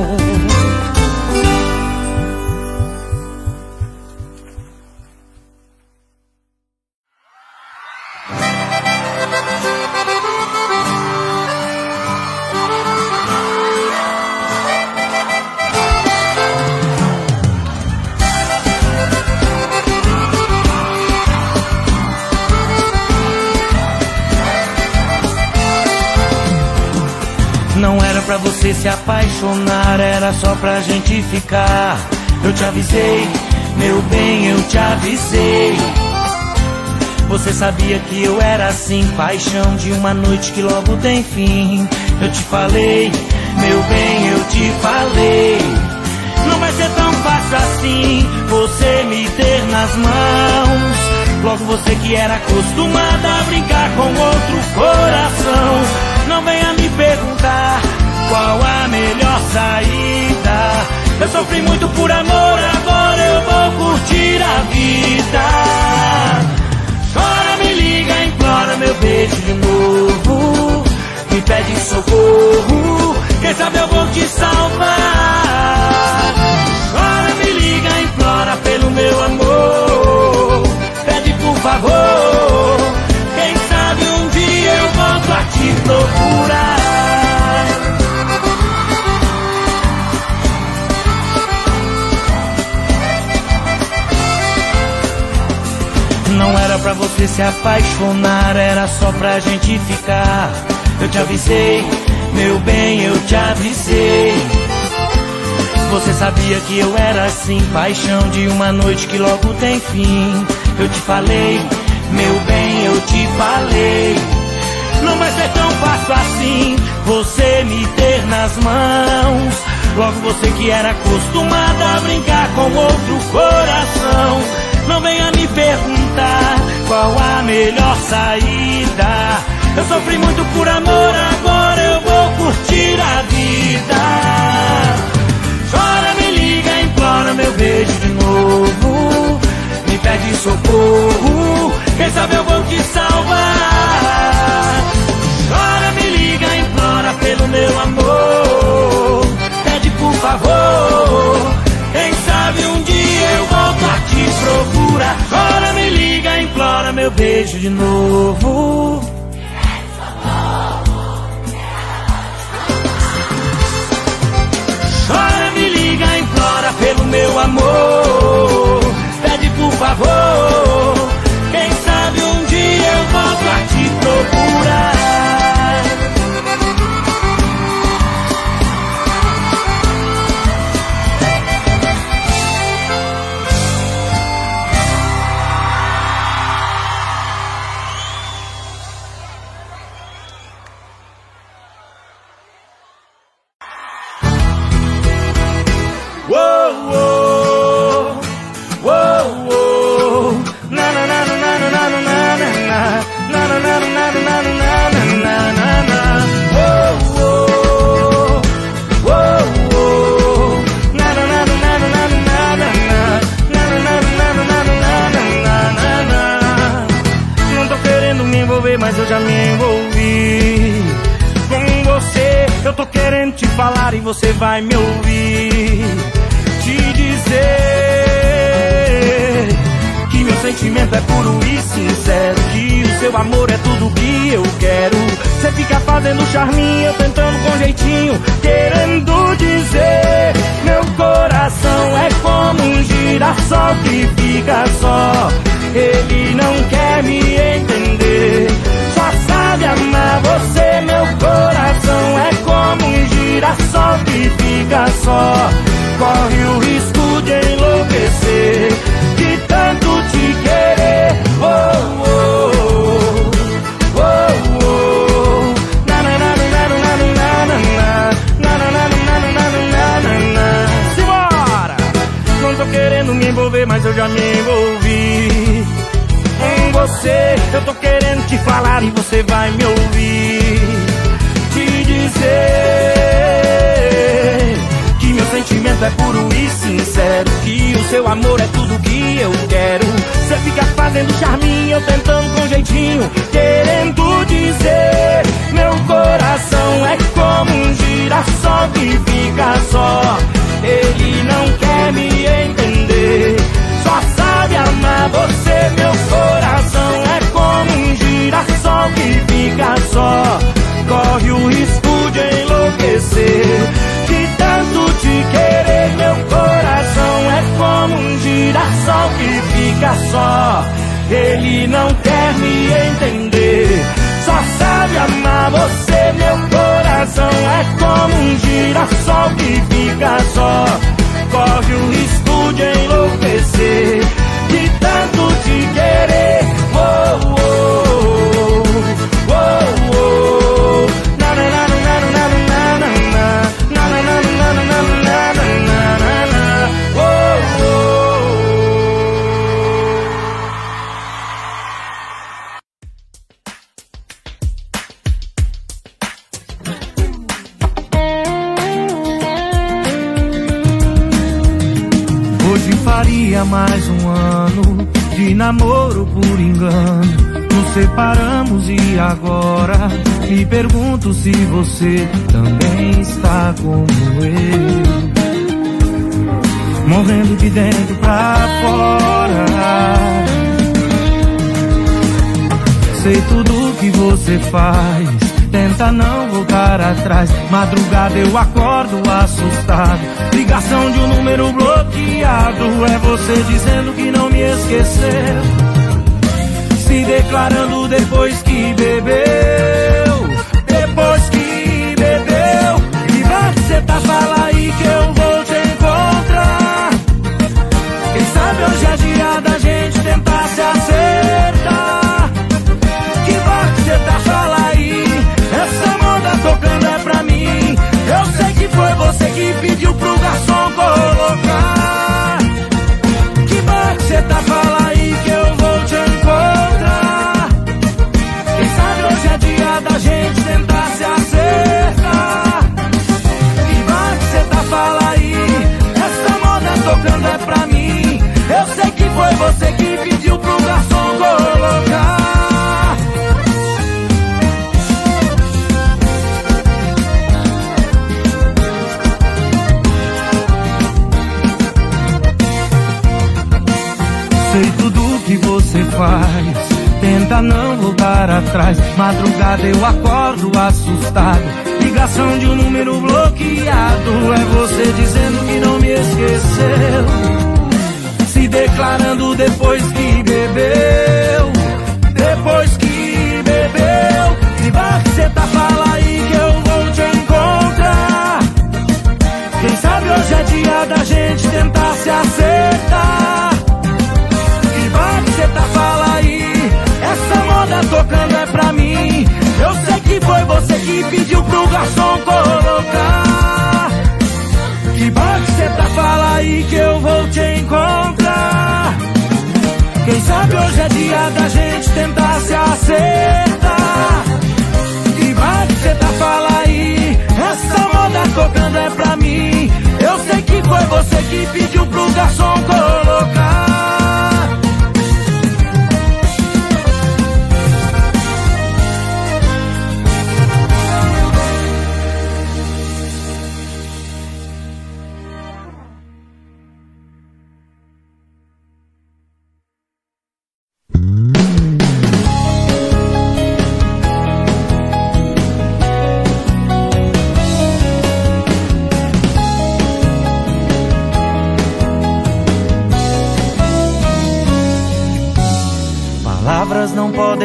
Não era pra você se apaixonar, era só pra gente ficar. Eu te avisei, meu bem, eu te avisei. Você sabia que eu era assim, paixão de uma noite que logo tem fim. Eu te falei, meu bem, eu te falei. Não vai ser tão fácil assim você me ter nas mãos. Logo você que era acostumada a brincar com outro coração. Não venha me perguntar qual a melhor saída. Eu sofri muito por amor, agora eu vou curtir a vida. Chora, me liga, implora meu beijo de novo. Me pede socorro, quem sabe eu vou te salvar. Chora, me liga, implora pelo meu amor. Pede por favor, quem sabe um dia eu volto a te procurar. Não era pra você se apaixonar, era só pra gente ficar. Eu te avisei, meu bem, eu te avisei. Você sabia que eu era assim, paixão de uma noite que logo tem fim. Eu te falei, meu bem, eu te falei. Não vai ser tão fácil assim você me ter nas mãos. Logo você que era acostumada a brincar com outro coração. Não venha me perguntar qual a melhor saída. Eu sofri muito por amor, agora eu vou curtir a vida. Chora, me liga, implora meu beijo de novo. Me pede socorro, quem sabe eu vou te salvar. Chora, me liga, implora pelo meu amor. Pede por favor, quem sabe um dia eu volto a te procurar. Chora, me liga, implora meu beijo de novo. Chora, me liga, implora pelo meu amor. Pede por favor, quem sabe um dia eu volto a te procurar. tô querendo te falar e você vai me ouvir. Te dizer que meu sentimento é puro e sincero, que o seu amor é tudo que eu quero. Você fica fazendo charminho, eu tentando com jeitinho, querendo dizer: meu coração é como um girassol que fica só. Ele não quer me entender, só sabe amar você. Meu coração é como um girassol que fica só. Corre o risco de enlouquecer, de tanto te querer. Oh, oh, oh, oh, oh. Na na na na na na na na na na na. Simbora! Não tô querendo me envolver, mas eu já me envolvi em você. Eu tô querendo te falar e você vai me ouvir. Te dizer que meu sentimento é puro e sincero, que o seu amor é tudo que eu quero. Você fica fazendo charminho, eu tentando com jeitinho, querendo dizer: meu coração é como um girassol que fica só. Ele não quer me entender, só sabe amar você. Meu coração é como um girassol que fica só. Corre o risco de enlouquecer, de tanto te querer. Meu coração é como um girassol que fica só. Ele não quer me entender, só sabe amar você. Meu coração é como um girassol que fica só. Corre o risco de enlouquecer, de tanto te querer. Oh, oh, oh, oh, oh. Na na na na na na na na na na na na na. Oh, oh. Hoje faria mais um ano de namoro por engano. Nos separamos e agora me pergunto se você também está como eu, morrendo de dentro pra fora. Sei tudo que você faz, tenta não voltar atrás. Madrugada eu acordo assustado, ligação de um número bloqueado. É você dizendo que não me esqueceu, se declarando depois que bebeu. Depois que bebeu, e vai que cê tá, fala aí que eu vou te encontrar. Quem sabe hoje é dia da gente tentar se acertar. Que vai que cê tá, fala aí, essa moda tocando é pra mim. Eu sei que foi você que pediu pro garçom colocar. Que vai que cê tá, fala aí que eu vou te encontrar. Quem sabe hoje é dia da gente tentar se acertar. Que vai que cê tá, fala aí, essa moda tocando é pra mim. Eu sei que foi você que pediu pro garçom colocar. Sei tudo que você faz, tenta não voltar atrás. Madrugada eu acordo assustado, ligação de um número bloqueado. É você dizendo que não me esqueceu, se declarando depois que bebeu. Depois que bebeu, e vai que cê tá, fala aí que eu vou te encontrar. Quem sabe hoje é dia da gente tentar se acertar. Que vai que cê tá, fala aí, essa moda tocando é pra mim. Eu sei que foi você que pediu pro garçom colocar. Que vai que cê tá, fala aí que eu vou te encontrar. Quem sabe hoje é dia da gente tentar se acertar. Que vai que cê tá, fala aí, essa moda tocando é pra mim. Eu sei que foi você que pediu pro garçom colocar.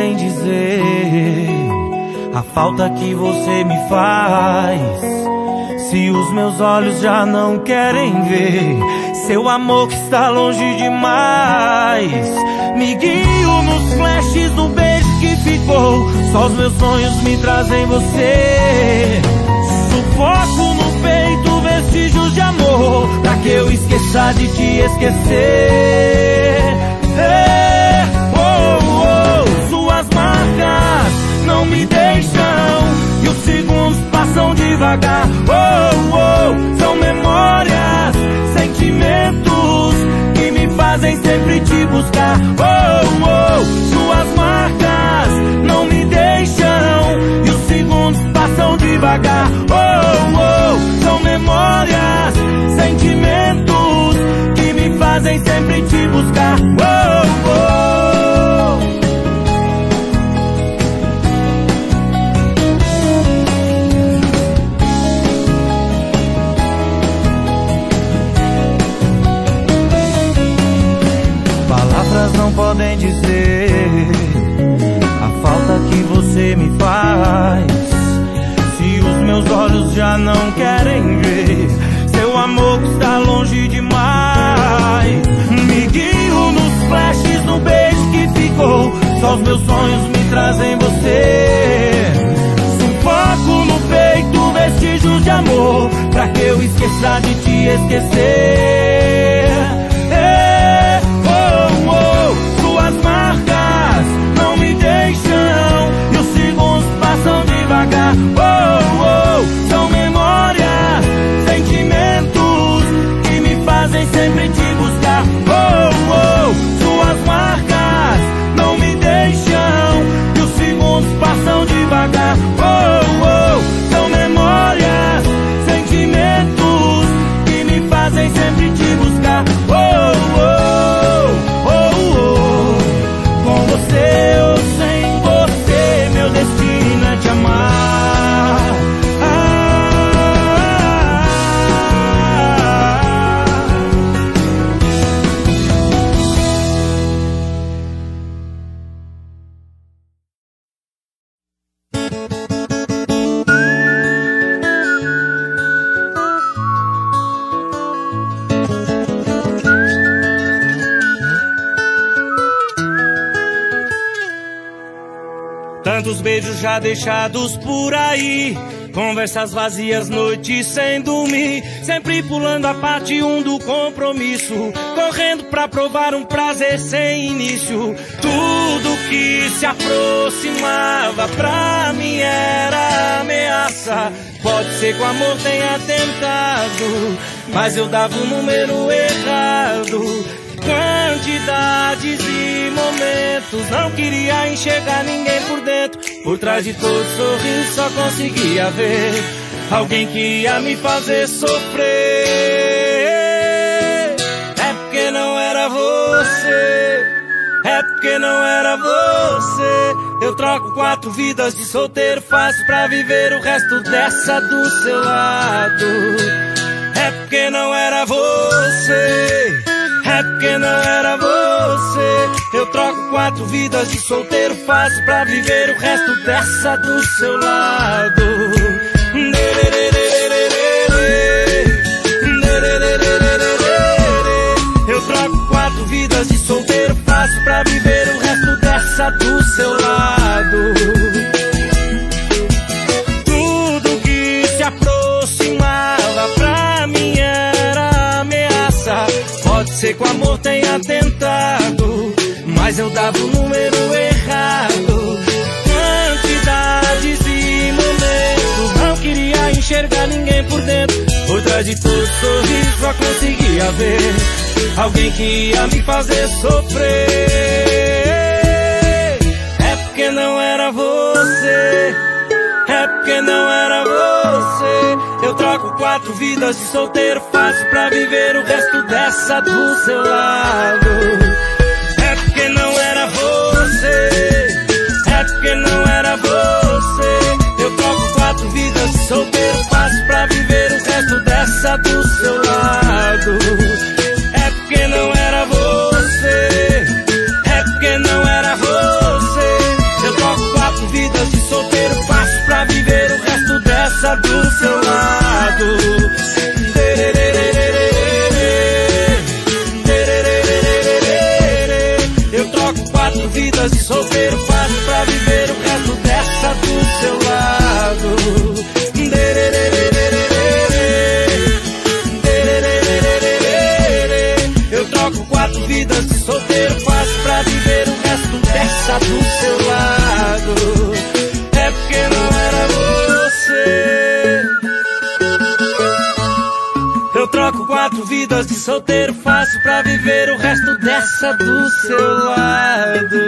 podem dizer a falta que você me faz. Se os meus olhos já não querem ver seu amor que está longe demais. Me guio nos flashes do beijo que ficou, só os meus sonhos me trazem você. Sufoco no peito vestígios de amor, pra que eu esqueça de te esquecer. Suas marcas não me deixam e os segundos passam devagar. São memórias, sentimentos que me fazem sempre te buscar. Suas marcas não me deixam e os segundos passam devagar. São memórias, sentimentos que me fazem sempre te buscar. Palavras não podem dizer a falta que você me faz. Se os meus olhos já não querem ver seu amor que está longe demais. Me guio nos flashes do beijo que ficou, só os meus sonhos me trazem você. Sufoco no peito vestígios de amor, pra que eu esqueça de te esquecer. Suas marcas não me deixam e os segundos passam devagar. São memórias, sentimentos que me fazem sempre te buscar. Suas marcas não me deixam e os segundos passam devagar. São memórias, sentimentos que me fazem sempre te buscar. Com você ou sem você, meu destino é te amar. Tantos beijos já deixados por aí, conversas vazias, noites sem dormir, sempre pulando a parte 1 do compromisso, correndo pra provar um prazer sem início. Tudo que se aproximava pra mim era ameaça. Pode ser que o amor tenha tentado, mas eu dava o número errado. Quantidades e momentos, não queria enxergar ninguém por dentro. Por trás de todo sorriso só conseguia ver alguém que ia me fazer sofrer. É porque não era você, é porque não era você. Eu troco 4 vidas de solteiro fácil pra viver o resto dessa do seu lado. É porque não era você, é porque não era você. Eu troco 4 vidas de solteiro fácil pra viver o resto dessa do seu lado. Eu troco 4 vidas de solteiro fácil pra viver o resto dessa do seu lado. Tudo que se aproximava pra mim era ameaça. Pode ser que o amor tenha tentado, mas eu dava o número errado. Quantidades e momentos, não queria enxergar ninguém por dentro. Por trás de todo sorriso só conseguia ver alguém que ia me fazer sofrer. É porque não era você, é porque não era você. Eu troco 4 vidas de solteiro fácil pra viver o resto dessa do seu lado. É porque não era você, é porque não era você. Eu troco 4 vidas de solteiro fácil pra viver o resto dessa do seu lado. É porque não era você, é porque não era você. dessa do seu lado. Eu troco 4 vidas de solteiro fácil pra viver o resto dessa do seu lado. Eu troco 4 vidas de solteiro fácil pra viver o resto dessa do seu lado. É porque não era você. Eu troco 4 vidas de solteiro fácil pra viver o resto dessa do seu lado.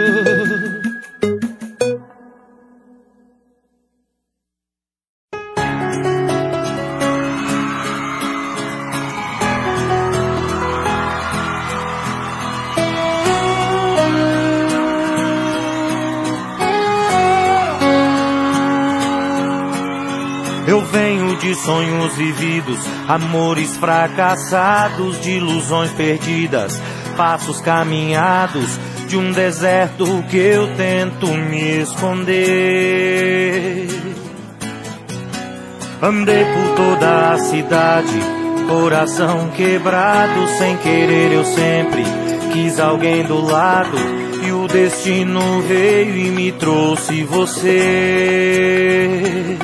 Eu venho de sonhos vividos, amores fracassados, de ilusões perdidas, passos caminhados, de um deserto que eu tento me esconder. Andei por toda a cidade, coração quebrado, sem querer eu sempre quis alguém do lado, e o destino veio e me trouxe você.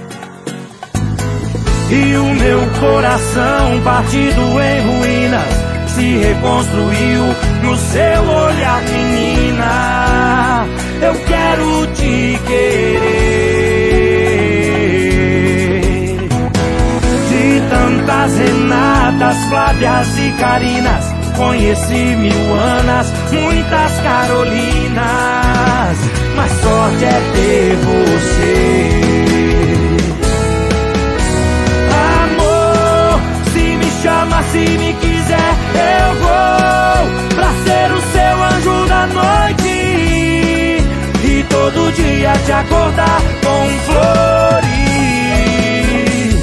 E o meu coração partido em ruínas se reconstruiu no seu olhar, menina. Eu quero te querer. De tantas Renatas, Flávias e Carinas, conheci 1000 Anas, muitas Carolinas, mas sorte é ter você. Chama se me quiser, eu vou pra ser o seu anjo da noite e todo dia te acordar com flores.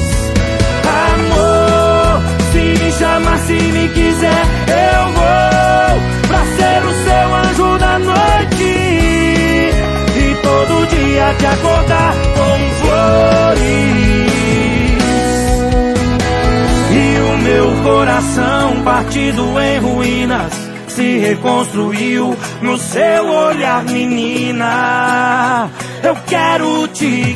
Amor, se me chama se me quiser, eu vou pra ser o seu anjo da noite e todo dia te acordar com flores. Meu coração partido em ruínas se reconstruiu no seu olhar, menina. Eu quero te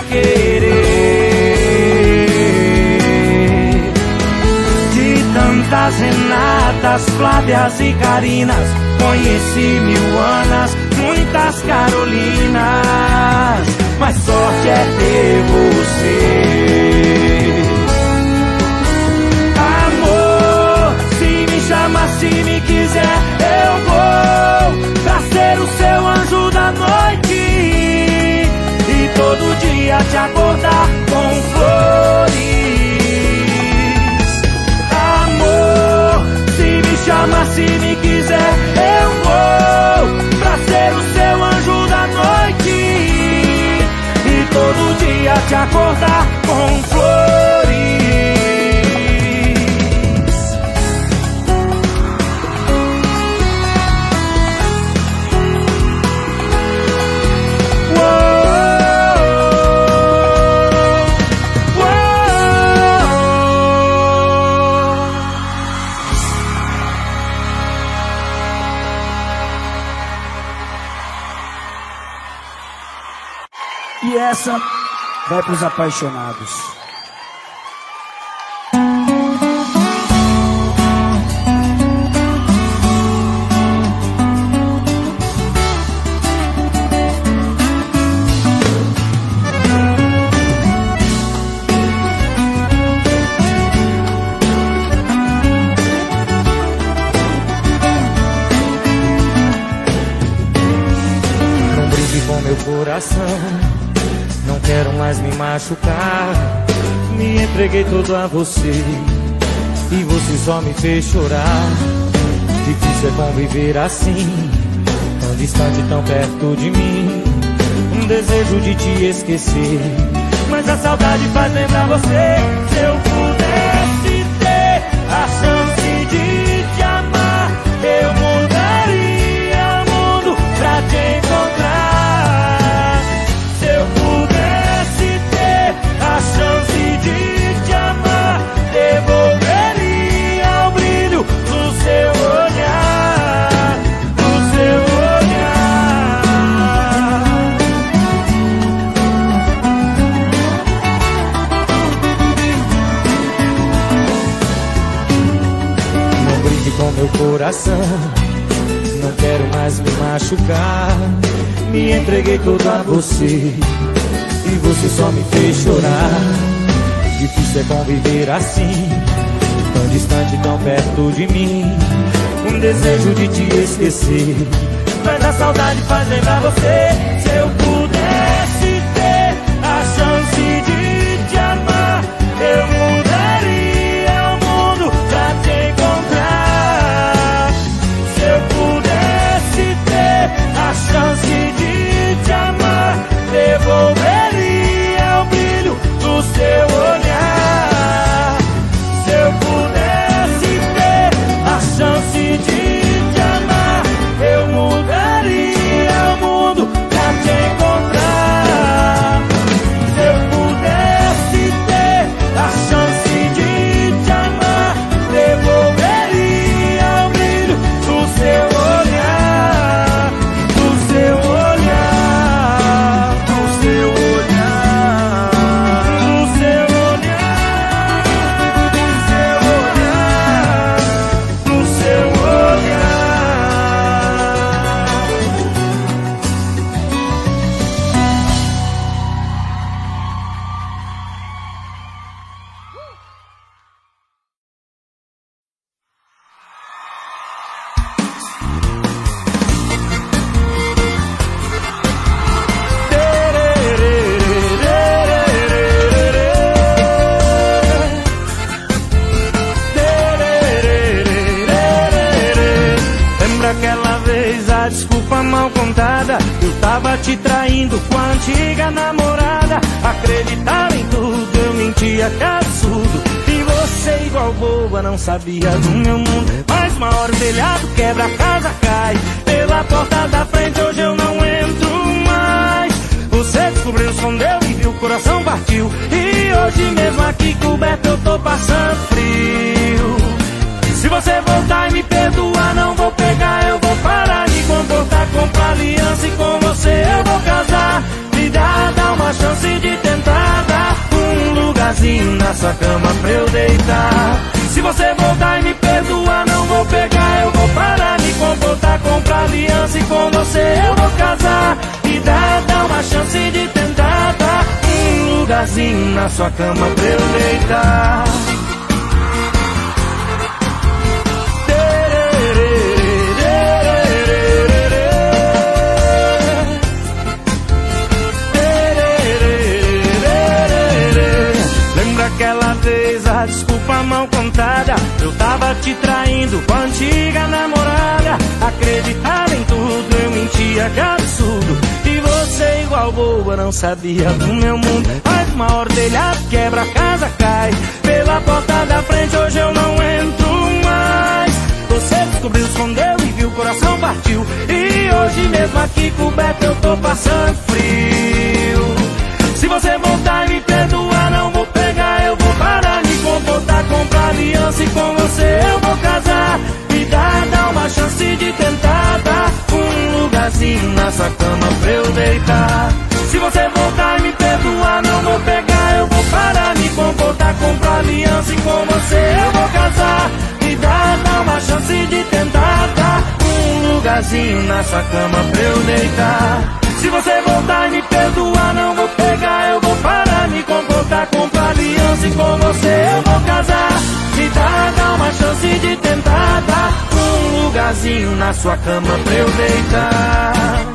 querer. De tantas Renatas, Flávias e Carinas, conheci 1000 Anas, muitas Carolinas, mas sorte é ter você. Chama se me quiser, eu vou pra ser o seu anjo da noite e todo dia te acordar com flores. Amor, se me chama se me quiser, eu vou pra ser o seu anjo da noite e todo dia te acordar com flores. E essa vai pros apaixonados. Não brinque com meu coração, não quero mais me machucar. Me entreguei todo a você e você só me fez chorar. Difícil é conviver assim, tão distante, tão perto de mim. Um desejo de te esquecer, mas a saudade faz lembrar você. Se eu pudesse ter a chance de te amar, eu mudaria o mundo pra te encontrar. Se eu pudesse ter a chance de meu coração. Não quero mais me machucar. Me entreguei todo a você e você só me fez chorar. Difícil é conviver assim, tão distante, tão perto de mim. Um desejo de te esquecer, mas a saudade faz lembrar você. Se eu pudesse ter a chance de te amar, eu mudaria o mundo pra te encontrar. Se eu pudesse ter a chance de te amar, devolveria o brilho do seu olhar. Se eu pudesse ter a chance de te amar, eu mudaria o mundo pra te encontrar. Se eu pudesse ter a chance de te amar, devolveria o brilho do seu olhar, do seu olhar, do seu olhar, do seu olhar, do seu olhar, do seu olhar. Lembra aquela vez a desculpa mal contada? Eu tava te traindo com a antiga namorada. Acreditava em tudo, eu mentia, que absurdo. E você igual boba não sabia do meu mundo. Mas uma hora o telhado quebra, a casa cai. Pela porta da frente hoje eu não entro mais. Você descobriu, escondeu e viu, o coração partiu. E hoje mesmo aqui coberto eu tô passando frio. Se você voltar e me perdoar, não vou pegar, eu vou parar de comportar, comprar aliança e com você eu vou casar. Me dá uma chance de tentar dar um lugarzinho na sua cama pra eu deitar. Se você voltar e me perdoar, não vou pegar, eu vou parar de comportar, comprar aliança e com você eu vou casar. Me dá uma chance de tentar dar um lugarzinho na sua cama pra eu deitar. Aquela vez a desculpa mal contada, eu tava te traindo com a antiga namorada. Acreditava em tudo, eu mentia, que absurdo. E você igual boba não sabia do meu mundo. Mas uma hora o telhado quebra, a casa cai. Pela porta da frente hoje eu não entro mais. Você descobriu, escondeu e viu, o coração partiu. E hoje mesmo aqui coberto eu tô passando frio. Se você voltar e me perdoar, não vou pegar, eu vou parar de comportar, comprar aliança e com você eu vou casar. Me dá uma chance de tentar dar um lugarzinho na sua cama pra eu deitar. Se você voltar e me perdoar, não vou pegar, eu vou parar de comportar, comprar aliança e com você eu vou casar. Me dá uma chance de tentar dar um lugarzinho na sua cama pra eu deitar. Se você voltar e me perdoar, não vou pegar, eu vou parar, me comportar, comprar aliança e com você eu vou casar. Me dá uma chance de tentar dar um lugarzinho na sua cama pra eu deitar.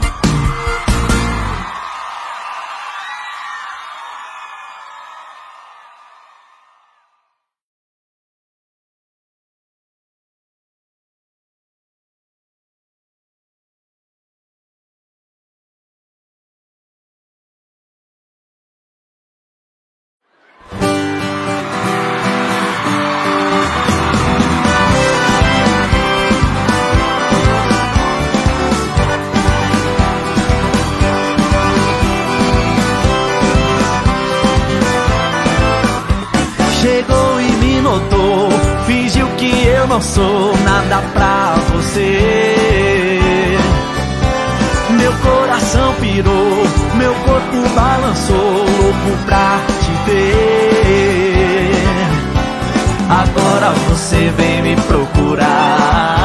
Chegou e me notou, fingiu que eu não sou nada pra você. Meu coração pirou, meu corpo balançou, louco pra te ver. Agora você vem me procurar.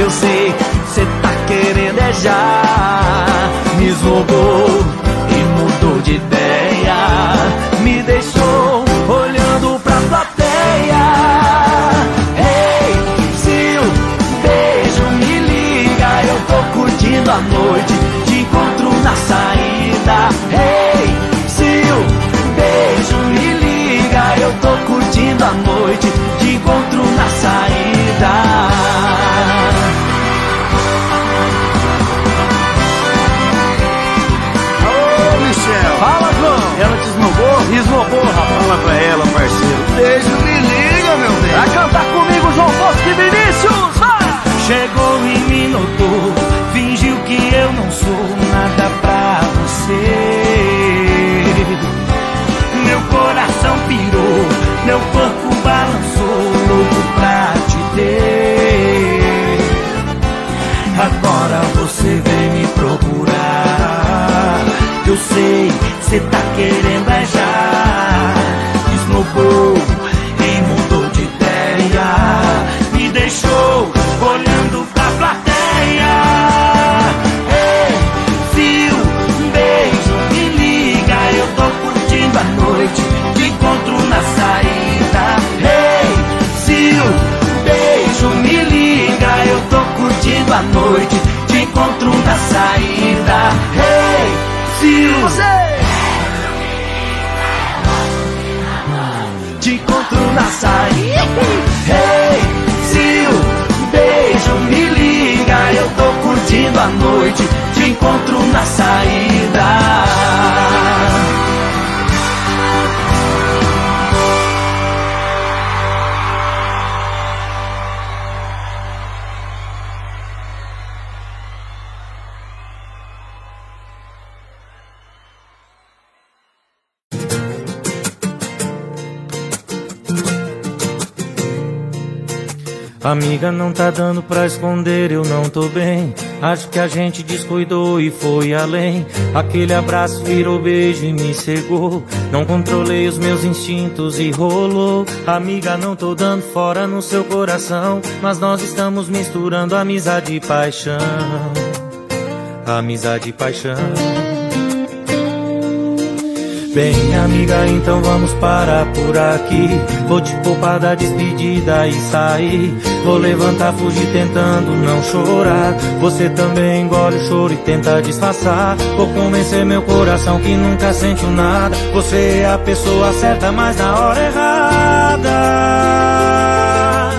eu sei, cê tá querendo é já. Me esnobou e mudou de ideia, me deixou olhando pra plateia. Ei, se o beijo me liga, eu tô curtindo a noite, te encontro na saída. Ei, se o beijo me liga, eu tô curtindo a noite, te encontro na saída. Fala, João! Ela te esnobou? Esnobou, rapaz. Fala pra ela, parceiro. Beijo, me liga, meu bem. Vai cantar comigo, João Bosco e Vinícius! Vai! Chegou e me notou, fingiu que eu não sou nada pra você. Meu coração pirou, meu corpo balançou, louco pra te ter. Agora você vem me procurar, eu sei, cê tá querendo é já. Esnobou e mudou de ideia, me deixou olhando pra plateia. Ei, se o beijo me liga, eu tô curtindo a noite, te encontro na saída. Ei, se o beijo me liga, eu tô curtindo a noite, te encontro na saída. Ei, se o te encontro na saída. Hey, se o beijo me liga, eu tô curtindo a noite, te encontro na saída. Amiga, não tá dando pra esconder, eu não tô bem. Acho que a gente descuidou e foi além. Aquele abraço virou beijo e me cegou. Não controlei os meus instintos e rolou. Amiga, não tô dando fora no seu coração, mas nós estamos misturando amizade e paixão. Amizade e paixão. Bem, amiga, então vamos parar por aqui. Vou te poupar da despedida e sair. Vou levantar, fugir tentando não chorar. Você também engole o choro e tenta disfarçar. Vou convencer meu coração que nunca sentiu nada. Você é a pessoa certa, mas na hora errada.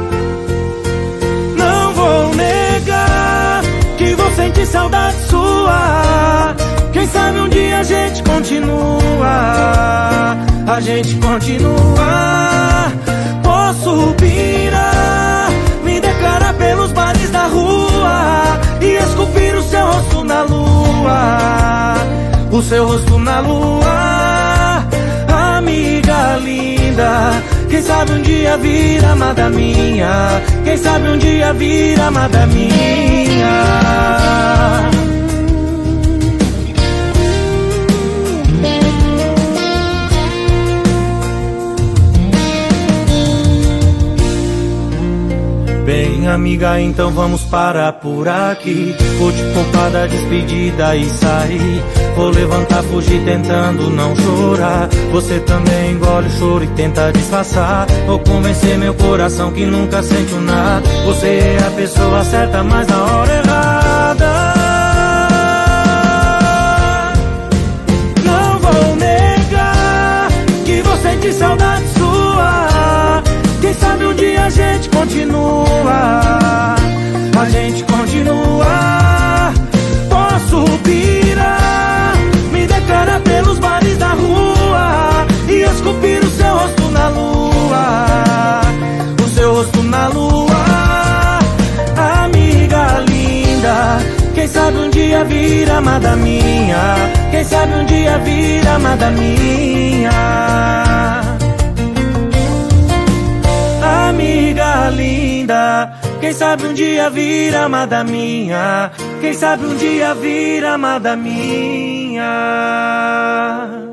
Não vou negar que vou sentir saudade sua. Quem sabe um dia a gente continua, a gente continua. Posso pirar, me declarar pelos bares da rua e esculpir o seu rosto na lua, o seu rosto na lua. Amiga linda, quem sabe um dia vir amada minha, quem sabe um dia vir amada minha. Bem, amiga, então vamos parar por aqui. Vou te poupar da despedida e sair. Vou levantar, fugir tentando não chorar. Você também engole o choro e tenta disfarçar. Vou convencer meu coração que nunca sentiu nada. Você é a pessoa certa, mas na hora errada. Não vou negar que vou sentir saudade sua. Quem sabe um dia a gente continua, a gente continua. Posso pirar, me declarar pelos bares da rua e esculpir o seu rosto na lua, o seu rosto na lua. Amiga linda, quem sabe um dia vir amada minha, quem sabe um dia vir amada minha. Amiga linda, quem sabe um dia vir amada minha, quem sabe um dia vir amada minha.